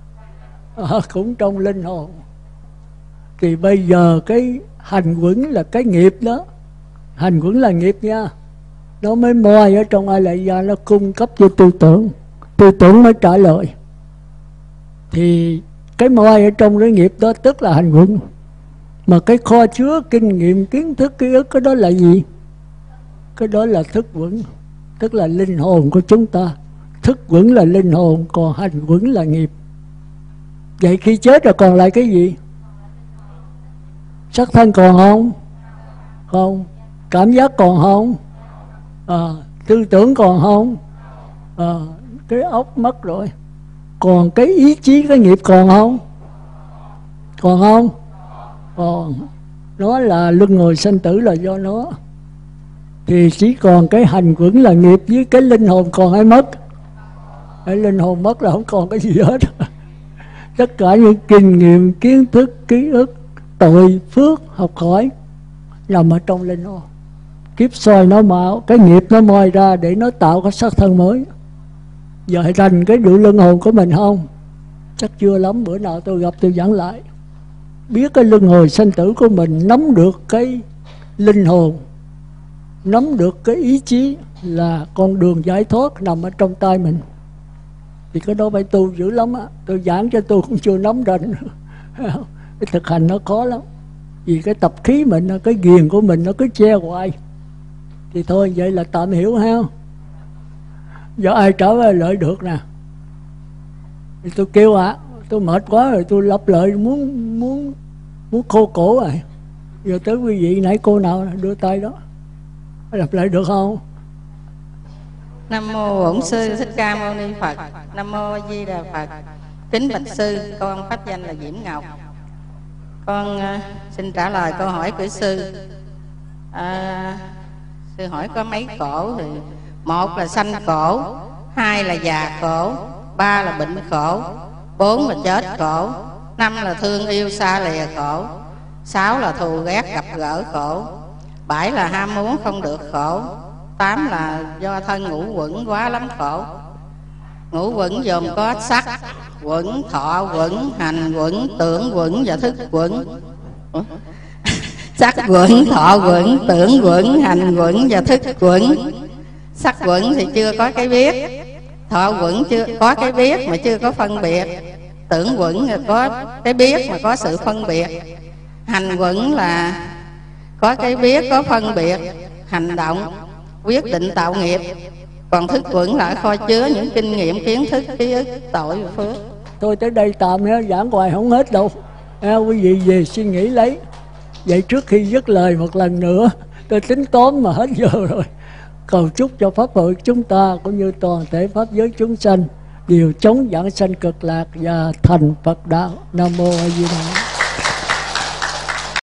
Cũng trong linh hồn. Thì bây giờ cái hành quẩn là cái nghiệp đó. Hành quẩn là nghiệp nha. Nó mới moi ở trong A La Gia, nó cung cấp cho tư tưởng. Tư tưởng mới trả lời. Thì cái moi ở trong cái nghiệp đó tức là hành quẩn. Mà cái kho chứa kinh nghiệm, kiến thức, ký ức, cái đó là gì? Cái đó là thức quẩn, tức là linh hồn của chúng ta. Thức quẩn là linh hồn, còn hành quẩn là nghiệp. Vậy khi chết rồi còn lại cái gì? Sắc thân còn không? Không. Cảm giác còn không? Tư tưởng còn không? Cái óc mất rồi. Còn cái ý chí, cái nghiệp còn không? Còn không? Còn. Nó là luân hồi sanh tử là do nó. Thì chỉ còn cái hành quẩn là nghiệp, với cái linh hồn còn hay mất? Cái linh hồn mất là không còn cái gì hết. Tất cả những kinh nghiệm, kiến thức, ký ức, tội, phước, học hỏi nằm ở trong linh hồn. kiếp xoay nó mạo, cái nghiệp nó moi ra để nó tạo cái xác thân mới. Giờ rành cái vụ luân hồi của mình không? Chắc chưa lắm, bữa nào tôi gặp tôi giảng lại. Biết cái luân hồi sanh tử của mình, nắm được cái linh hồn, nắm được cái ý chí là con đường giải thoát nằm ở trong tay mình. Thì cái đó phải tu dữ lắm á. Tôi giảng cho tôi cũng chưa nắm rành. Cái thực hành nó khó lắm. Vì cái tập khí mình, cái ghiền của mình nó cứ che hoài. Thì thôi vậy là tạm hiểu ha. Giờ ai trở về lại được nè. Thì tôi kêu tôi mệt quá rồi, tôi lặp lại muốn khô cổ rồi. Giờ tới quý vị nãy cô nào đưa tay đó, lặp lại được không? Nam mô Bổn Sư Thích Ca Mâu Ni Phật. Nam mô A Di Đà Phật. Kính bạch sư, con pháp danh là Diễm Ngọc. Con xin trả lời câu hỏi của sư. Sư hỏi có mấy khổ thì một là sanh khổ, hai là già khổ, ba là bệnh khổ, bốn là chết khổ, năm là thương yêu xa lìa khổ, sáu là thù ghét gặp gỡ khổ, bảy là ham muốn không được khổ, tám là do thân ngũ quẩn quá lắm khổ. Ngũ quẩn gồm có sắc quẩn, thọ quẩn, hành quẩn, tưởng quẩn và thức quẩn. Sắc quẩn, thọ quẩn, tưởng quẩn, hành quẩn và thức quẩn. Sắc quẩn thì chưa có cái biết, thọ quẩn chưa có cái biết mà chưa có phân biệt, tưởng quẩn là có cái biết mà có sự phân biệt, hành quẩn là có cái biết có phân biệt, hành động quyết định tạo nghiệp, còn thức quẩn là kho chứa những kinh nghiệm, kiến thức, ký ức, tội và phước. Tôi tới đây tạm ha, giảng hoài không hết đâu. Quý vị về suy nghĩ lấy. Vậy trước khi dứt lời một lần nữa, tôi tính tóm mà hết giờ rồi. Cầu chúc cho Pháp hội chúng ta cũng như toàn thể Pháp giới chúng sanh đều chống vãng sanh cực lạc và thành Phật đạo. Nam mô A Di Đà.